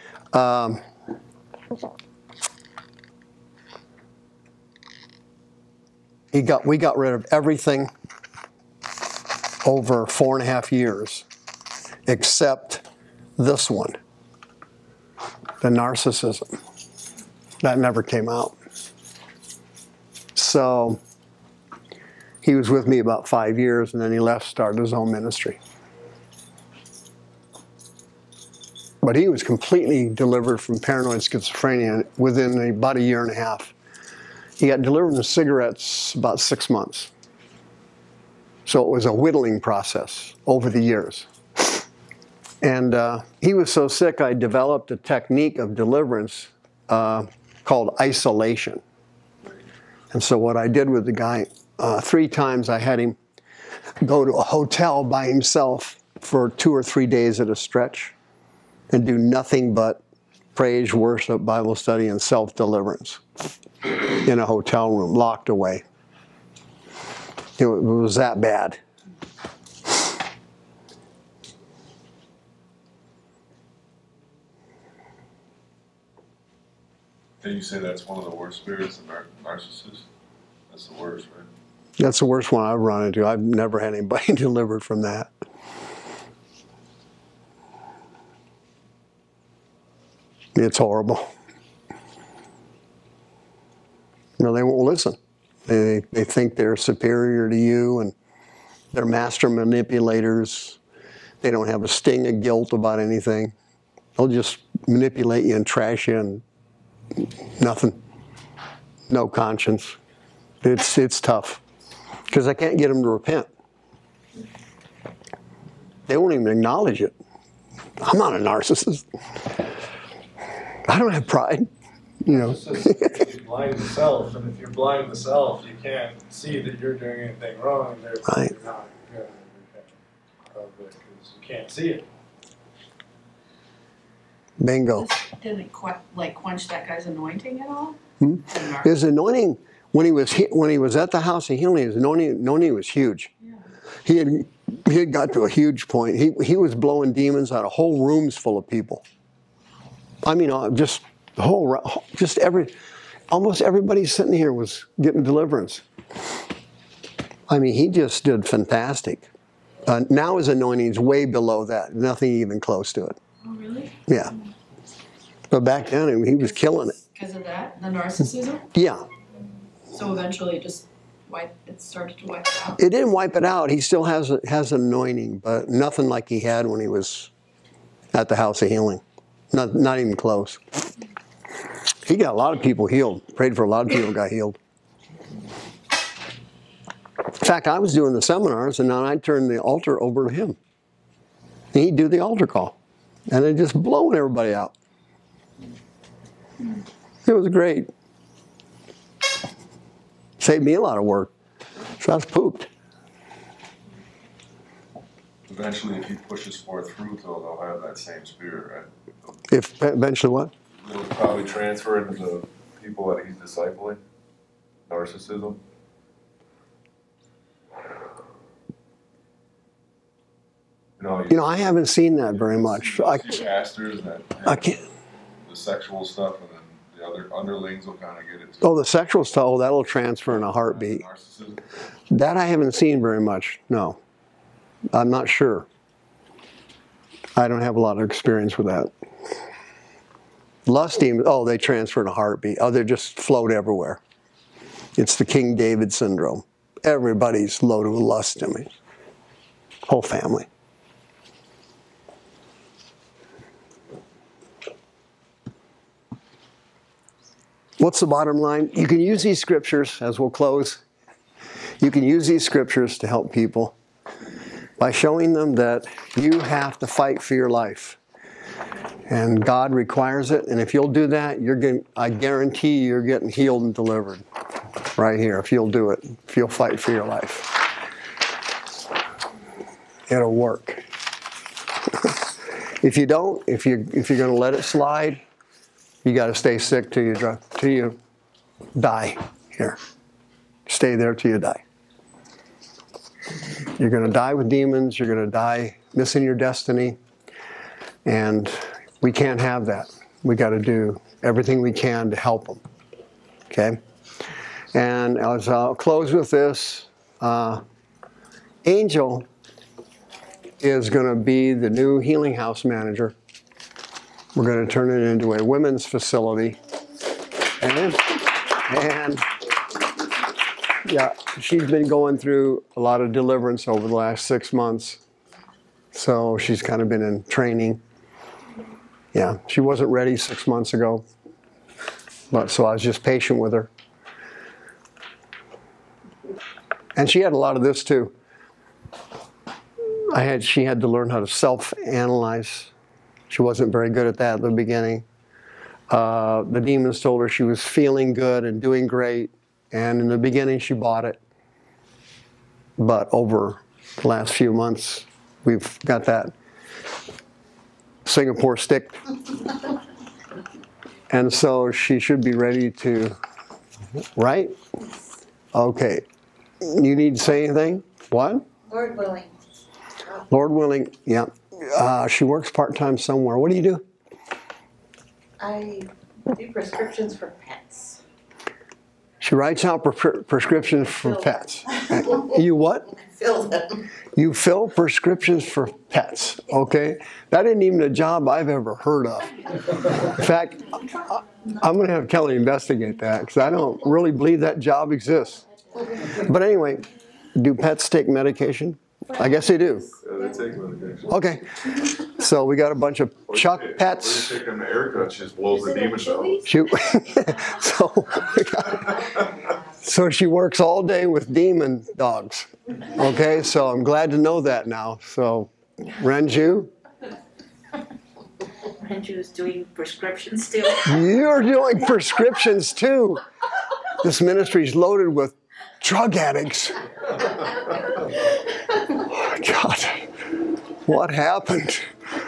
Speaker 1: we got rid of everything over 4.5 years, except this one, the narcissism. That never came out. So he was with me about 5 years, and then he left, started his own ministry. But he was completely delivered from paranoid schizophrenia within about 1.5 years. He got delivered from cigarettes about 6 months. So it was a whittling process over the years. And he was so sick, I developed a technique of deliverance called isolation. And so what I did with the guy, 3 times I had him go to a hotel by himself for 2 or 3 days at a stretch and do nothing but praise, worship, Bible study, and self-deliverance in a hotel room, locked away. It was that bad.
Speaker 2: Can you say that's one of the worst spirits, the narcissist? That's the worst, right?
Speaker 1: That's the worst one I've run into. I've never had anybody delivered from that. It's horrible. No, they won't listen. They think they're superior to you, and they're master manipulators. They don't have a sting of guilt about anything. They'll just manipulate you and trash you and nothing. No conscience. It's tough. Because I can't get them to repent. They won't even acknowledge it. I'm not a narcissist. I don't have pride. You know.
Speaker 7: It's just, you're blind to self, and if you're blind to self, you can't see that you're doing anything wrong, and therefore
Speaker 1: Right.
Speaker 7: you're not going to repent of it because you can't see it.
Speaker 1: Bingo.
Speaker 4: This didn't like quench that guy's anointing at all?
Speaker 1: His anointing, when he was at the house of healing, his anointing was huge.
Speaker 4: Yeah.
Speaker 1: He had got to a huge point. He was blowing demons out of whole rooms full of people. I mean, just the whole, almost everybody sitting here was getting deliverance. I mean, he just did fantastic. Now his anointing is way below that. Nothing even close to it.
Speaker 4: Oh, really?
Speaker 1: Yeah. But back then, he was killing it.
Speaker 4: Because of that? The narcissism?
Speaker 1: Yeah.
Speaker 4: So eventually it started to wipe it out?
Speaker 1: It didn't wipe it out. He still has an anointing, but nothing like he had when he was at the house of healing. Not even close. He got a lot of people healed. Prayed for a lot of people got healed. In fact, I was doing the seminars, and then I turned the altar over to him. And he'd do the altar call. And it just blowing everybody out. It was great. Saved me a lot of work. So I was pooped.
Speaker 2: Eventually, if he pushes forth fruit, though, they'll have that same spirit, right?
Speaker 1: If eventually what?
Speaker 2: It'll probably transfer into the people that he's discipling. Narcissism.
Speaker 1: You know, I haven't seen that very much.
Speaker 2: Pastors that
Speaker 1: I can't.
Speaker 2: the sexual stuff, and then the other underlings will kind of get it.
Speaker 1: Oh, the sexual stuff, oh, that'll transfer in a heartbeat.
Speaker 2: Narcissism.
Speaker 1: That I haven't seen very much, no. I'm not sure. I don't have a lot of experience with that. Lust demons, oh, they transfer in a heartbeat. Oh, they just float everywhere. It's the King David syndrome. Everybody's loaded with lust in me. Whole family. What's the bottom line? You can use these scriptures, as we'll close, you can use these scriptures to help people by showing them that you have to fight for your life. And God requires it, and if you'll do that, I guarantee you're getting healed and delivered right here, if you'll do it, if you'll fight for your life. It'll work. If you don't, if you're going to let it slide, you got to stay sick till you die here. Stay there till you die. You're going to die with demons. You're going to die missing your destiny. And we can't have that. We got to do everything we can to help them. Okay? And as I'll close with this, Angel is going to be the new healing house manager. We're going to turn it into a women's facility. And yeah, she's been going through a lot of deliverance over the last 6 months. So she's kind of been in training. Yeah, she wasn't ready 6 months ago. But so I was just patient with her. And she had a lot of this too. She had to learn how to self-analyze. She wasn't very good at that at the beginning. The demons told her she was feeling good and doing great. And in the beginning, she bought it. But over the last few months, we've got that Singapore stick. And so she should be ready to, right? Okay. You need to say anything? What?
Speaker 8: Lord willing.
Speaker 1: Lord willing, yeah. She works part-time somewhere. What do you do?
Speaker 8: I do prescriptions for pets.
Speaker 1: She writes out prescriptions for pets. You what?
Speaker 8: Fill them.
Speaker 1: You fill prescriptions for pets, okay? That isn't even a job I've ever heard of. In fact, I'm going to have Kelly investigate that because I don't really believe that job exists. But anyway, do pets take medication? I guess they do.
Speaker 2: Yeah, they take medication.
Speaker 1: Okay. So we got a bunch of Chuck pets.
Speaker 2: We're taking a haircut, she just blows the demons out.
Speaker 1: So she works all day with demon dogs. Okay, so I'm glad to know that now. So, Renju,
Speaker 10: Renju's doing prescriptions too.
Speaker 1: you're doing prescriptions too. This ministry's loaded with drug addicts. Oh, God, what happened?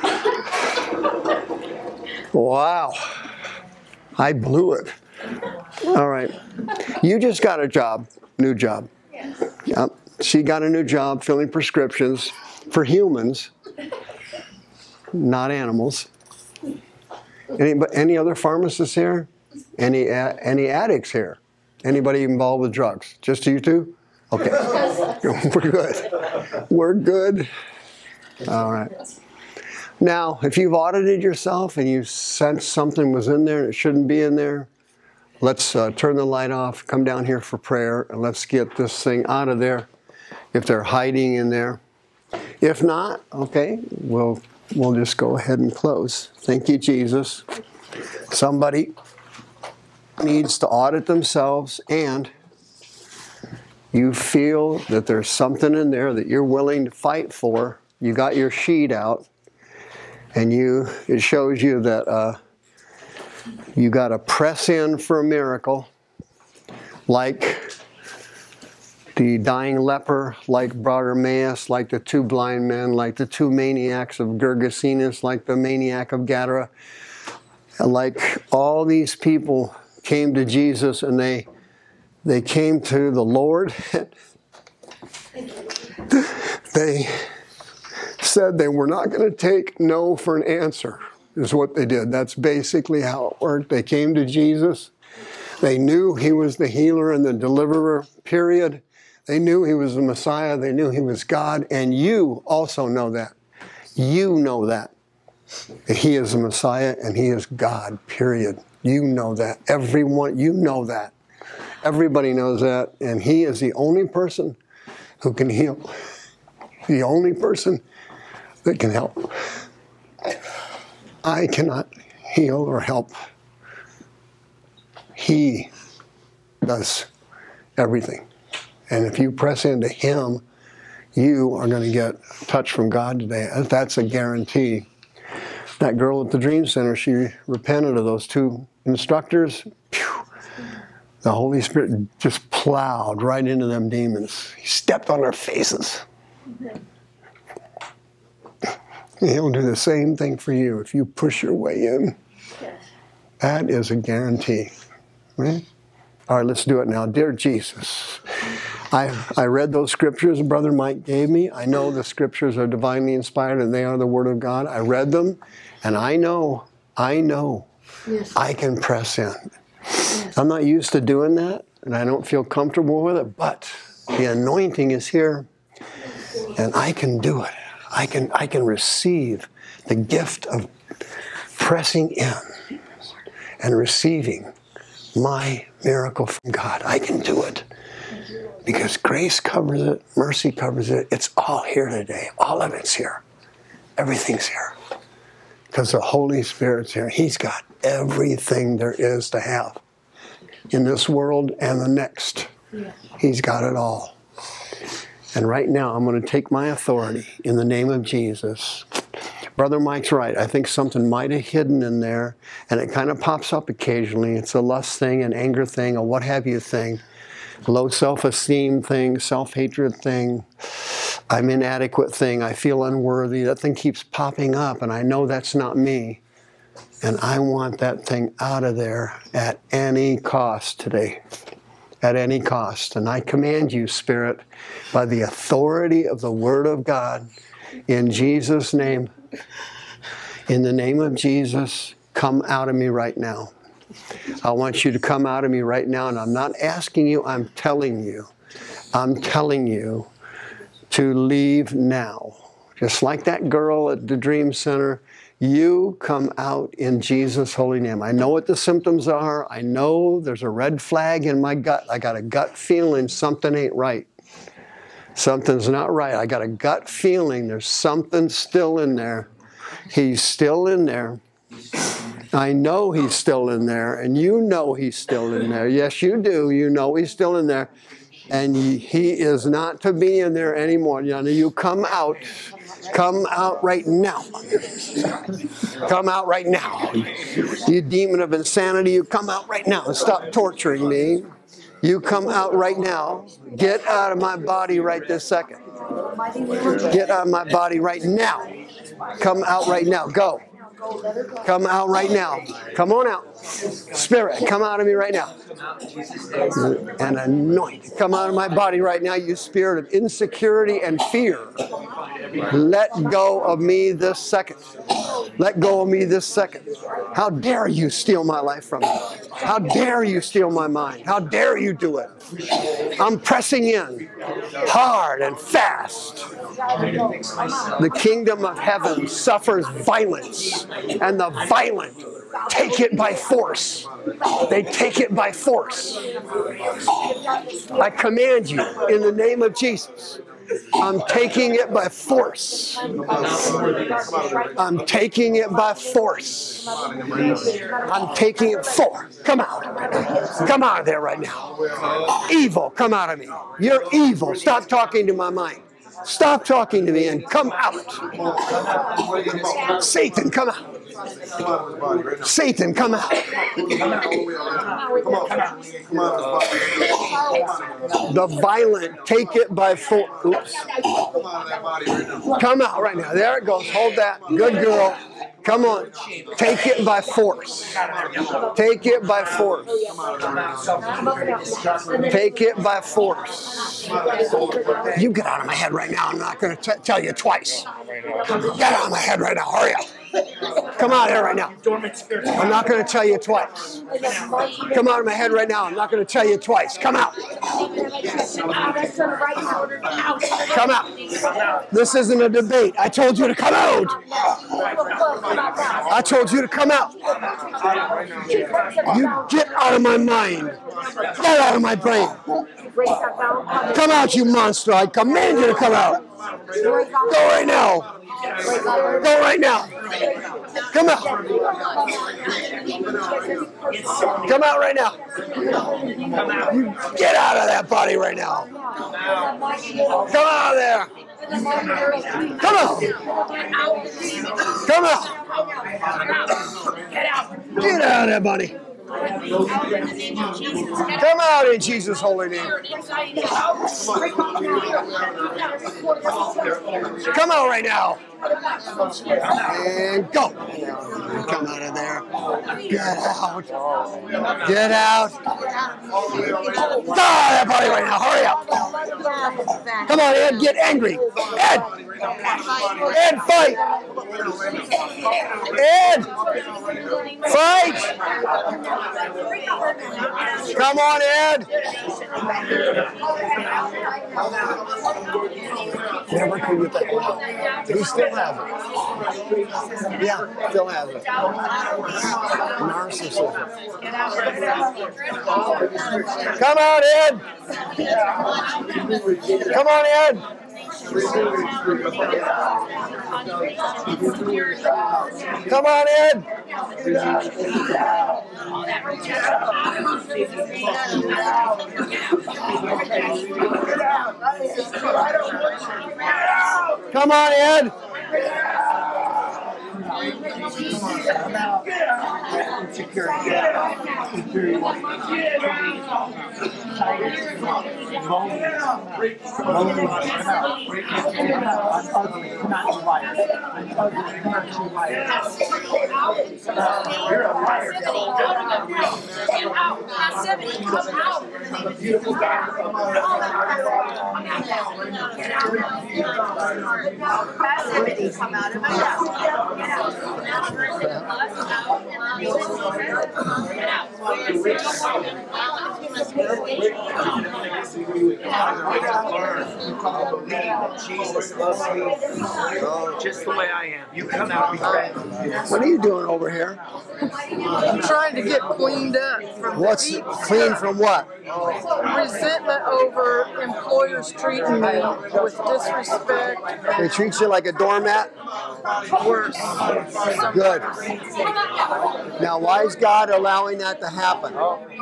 Speaker 1: Wow, I blew it. All right, you just got a job, new job.
Speaker 10: Yes.
Speaker 1: Yep. She got a new job filling prescriptions for humans, not animals. Any other pharmacists here? Any addicts here? Anybody involved with drugs? Just you two? Okay. We're good. We're good. All right. Now, if you've audited yourself and you sense something was in there and it shouldn't be in there, let's turn the light off, come down here for prayer, and let's get this thing out of there if they're hiding in there. If not, okay, we'll just go ahead and close. Thank you, Jesus. Somebody needs to audit themselves, and you feel that there's something in there that you're willing to fight for. You got your sheet out, and it shows you that you got to press in for a miracle, like the dying leper, like Bartimaeus, like the two blind men, like the two maniacs of Gergesenes, like the maniac of Gadara. Like all these people came to Jesus, and they came to the Lord. They said they were not going to take no for an answer, is what they did. That's basically how it worked. They came to Jesus. They knew he was the healer and the deliverer, period. They knew he was the Messiah. They knew he was God. And you also know that. You know that. He is the Messiah and he is God, period. You know that. Everyone, you know that. Everybody knows that. And he is the only person who can heal. The only person that can help. I cannot heal or help. He does everything. And if you press into him, you are going to get a touch from God today. That's a guarantee. That girl at the Dream Center, she repented of those two instructors. Phew, the Holy Spirit just plowed right into them demons. He stepped on their faces. He'll do the same thing for you if you push your way in.
Speaker 10: Yes.
Speaker 1: That is a guarantee. Right? All right, let's do it now. Dear Jesus, I read those scriptures Brother Mike gave me. I know the scriptures are divinely inspired and they are the Word of God. I read them, and I know
Speaker 10: Yes.
Speaker 1: I can press in. Yes. I'm not used to doing that, and I don't feel comfortable with it, but the anointing is here, and I can do it. I can receive the gift of pressing in and receiving my miracle from God. I can do it because grace covers it, mercy covers it. It's all here today. All of it's here. Everything's here because the Holy Spirit's here. He's got everything there is to have in this world and the next. He's got it all. And right now, I'm going to take my authority in the name of Jesus. Brother Mike's right. I think something might have hidden in there, and it kind of pops up occasionally. It's a lust thing, an anger thing, a what have you thing, low self-esteem thing, self-hatred thing, I'm inadequate thing, I feel unworthy. That thing keeps popping up, and I know that's not me. And I want that thing out of there at any cost today. At any cost. And I command you, Spirit, by the authority of the Word of God, in Jesus' name, in the name of Jesus, come out of me right now. I want you to come out of me right now, and I'm not asking you, I'm telling you. I'm telling you to leave now. Just like that girl at the Dream Center, you come out in Jesus' holy name. I know what the symptoms are. I know there's a red flag in my gut. I got a gut feeling something ain't right. Something's not right. I got a gut feeling there's something still in there. He's still in there. I know he's still in there, and you know he's still in there. Yes, you do. You know he's still in there. And he is not to be in there anymore. You come out. Come out right now. Come out right now. You demon of insanity, you come out right now and stop torturing me. You come out right now. Get out of my body right this second. Get out of my body right now. Come out right now. Go. Come out right now. Come on out. Spirit, come out of me right now. And anoint. Come out of my body right now, you spirit of insecurity and fear. Let go of me this second. Let go of me this second. How dare you steal my life from me? How dare you steal my mind? How dare you do it? I'm pressing in hard and fast. The kingdom of heaven suffers violence, and the violent take it by force. They take it by force. I command you in the name of Jesus. I'm taking it by force. I'm taking it by force. I'm taking it for. Come out. Come out of there right now. Evil, come out of me. You're evil. Stop talking to my mind. Stop talking to me and come out. Satan, come out. Satan, come out. The violent take it by force. Come out right now. There it goes. Hold that. Good girl. Come on. Take it by force. Take it by force. Take it by force. You get out of my head right now. I'm not going to tell you twice. Get out of my head right now. Hurry up. Come out here right now. I'm not going to tell you twice. Come out of my head right now. I'm not going to tell you twice. Come out. Come out. This isn't a debate. I told you to come out. I told you to come out. You get out of my mind. Get out of my brain. Come out, you monster. I command you to come out. Go right now. Go right now. Come out. Come out right now. You get out of that body right now. Come out of there. Come out. Come out. Get out of that body. Come out in Jesus' holy name. Come out right now. And go. Come out of there. Get out. Get out. Get out of that body right now. Hurry up. Come on, Ed. Get angry. Ed. Ed, fight. Ed. Fight. Come on, Ed. Never could get that one out. He still has it. Yeah, still has it. Narcissism. Come on, Ed. Come on, Ed. Come on, Ed. Come on, Ed.
Speaker 10: Come out of my mouth. Get out.
Speaker 11: Jesus loves me just the way I am. You come out regret.
Speaker 1: What are you doing over here?
Speaker 12: I'm trying to get cleaned up from
Speaker 1: What's
Speaker 12: the deep
Speaker 1: clean from what?
Speaker 12: resentment over employers treating me with disrespect.
Speaker 1: They treat you like a doormat?
Speaker 12: Worse.
Speaker 1: Good. Now, why is God allowing that to happen?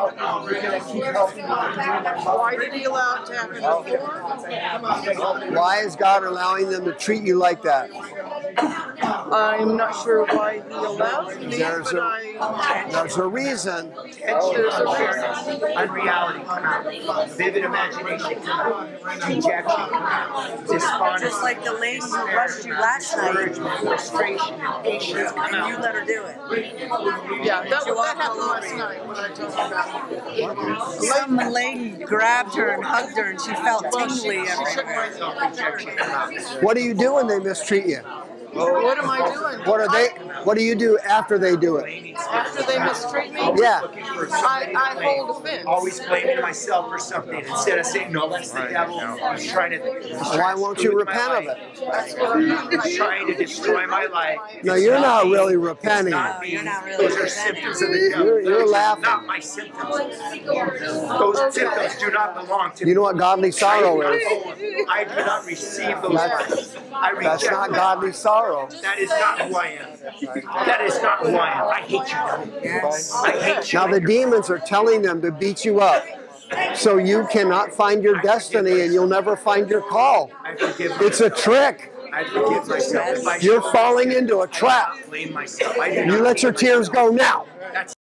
Speaker 12: Why did he allow it to happen before?
Speaker 1: Why is God allowing them to treat you like that?
Speaker 12: I'm not sure why he allows me,
Speaker 1: There's
Speaker 12: but
Speaker 1: a reason.
Speaker 12: there's a reason.
Speaker 11: Unreality come out. Vivid imagination come out. Dejection come out. Despondency.
Speaker 10: Just like the lady who rushed you last night,
Speaker 11: Frustration and patience come
Speaker 10: and
Speaker 11: out.
Speaker 10: you let her do it.
Speaker 12: Yeah, that happened last night when I told you about it.
Speaker 10: Some lady grabbed her and hugged her, and she felt tingly everywhere.
Speaker 1: What do you do when they mistreat you?
Speaker 12: What am I doing?
Speaker 1: What do you do after they do it?
Speaker 12: After they mistreat me?
Speaker 1: Yeah.
Speaker 12: I hold offense.
Speaker 11: Always blaming myself for something instead of saying, no, that's the devil. He's trying to.
Speaker 1: Why won't you repent of it?
Speaker 12: That's what I'm doing.
Speaker 11: He's trying to destroy my life.
Speaker 1: No, you're not really repenting.
Speaker 11: Not me.
Speaker 10: You're not really
Speaker 11: Those are symptoms of the devil.
Speaker 1: You're laughing.
Speaker 11: Not my symptoms. Those symptoms do not belong to me.
Speaker 1: You know what godly sorrow is?
Speaker 11: I do not receive those things. I reject
Speaker 1: That's not
Speaker 11: them.
Speaker 1: godly sorrow.
Speaker 11: That is not who I am. That is not who I am. I hate you, devil. I hate you.
Speaker 1: Now the demons are telling them to beat you up. So you cannot find your destiny and you'll never find your call.
Speaker 11: I forgive
Speaker 1: It's a trick.
Speaker 11: I forgive myself. If I
Speaker 1: You're falling into a trap.
Speaker 11: blame myself. I do
Speaker 1: You
Speaker 11: not
Speaker 1: let your
Speaker 11: blame
Speaker 1: tears
Speaker 11: myself.
Speaker 1: go now.
Speaker 11: That's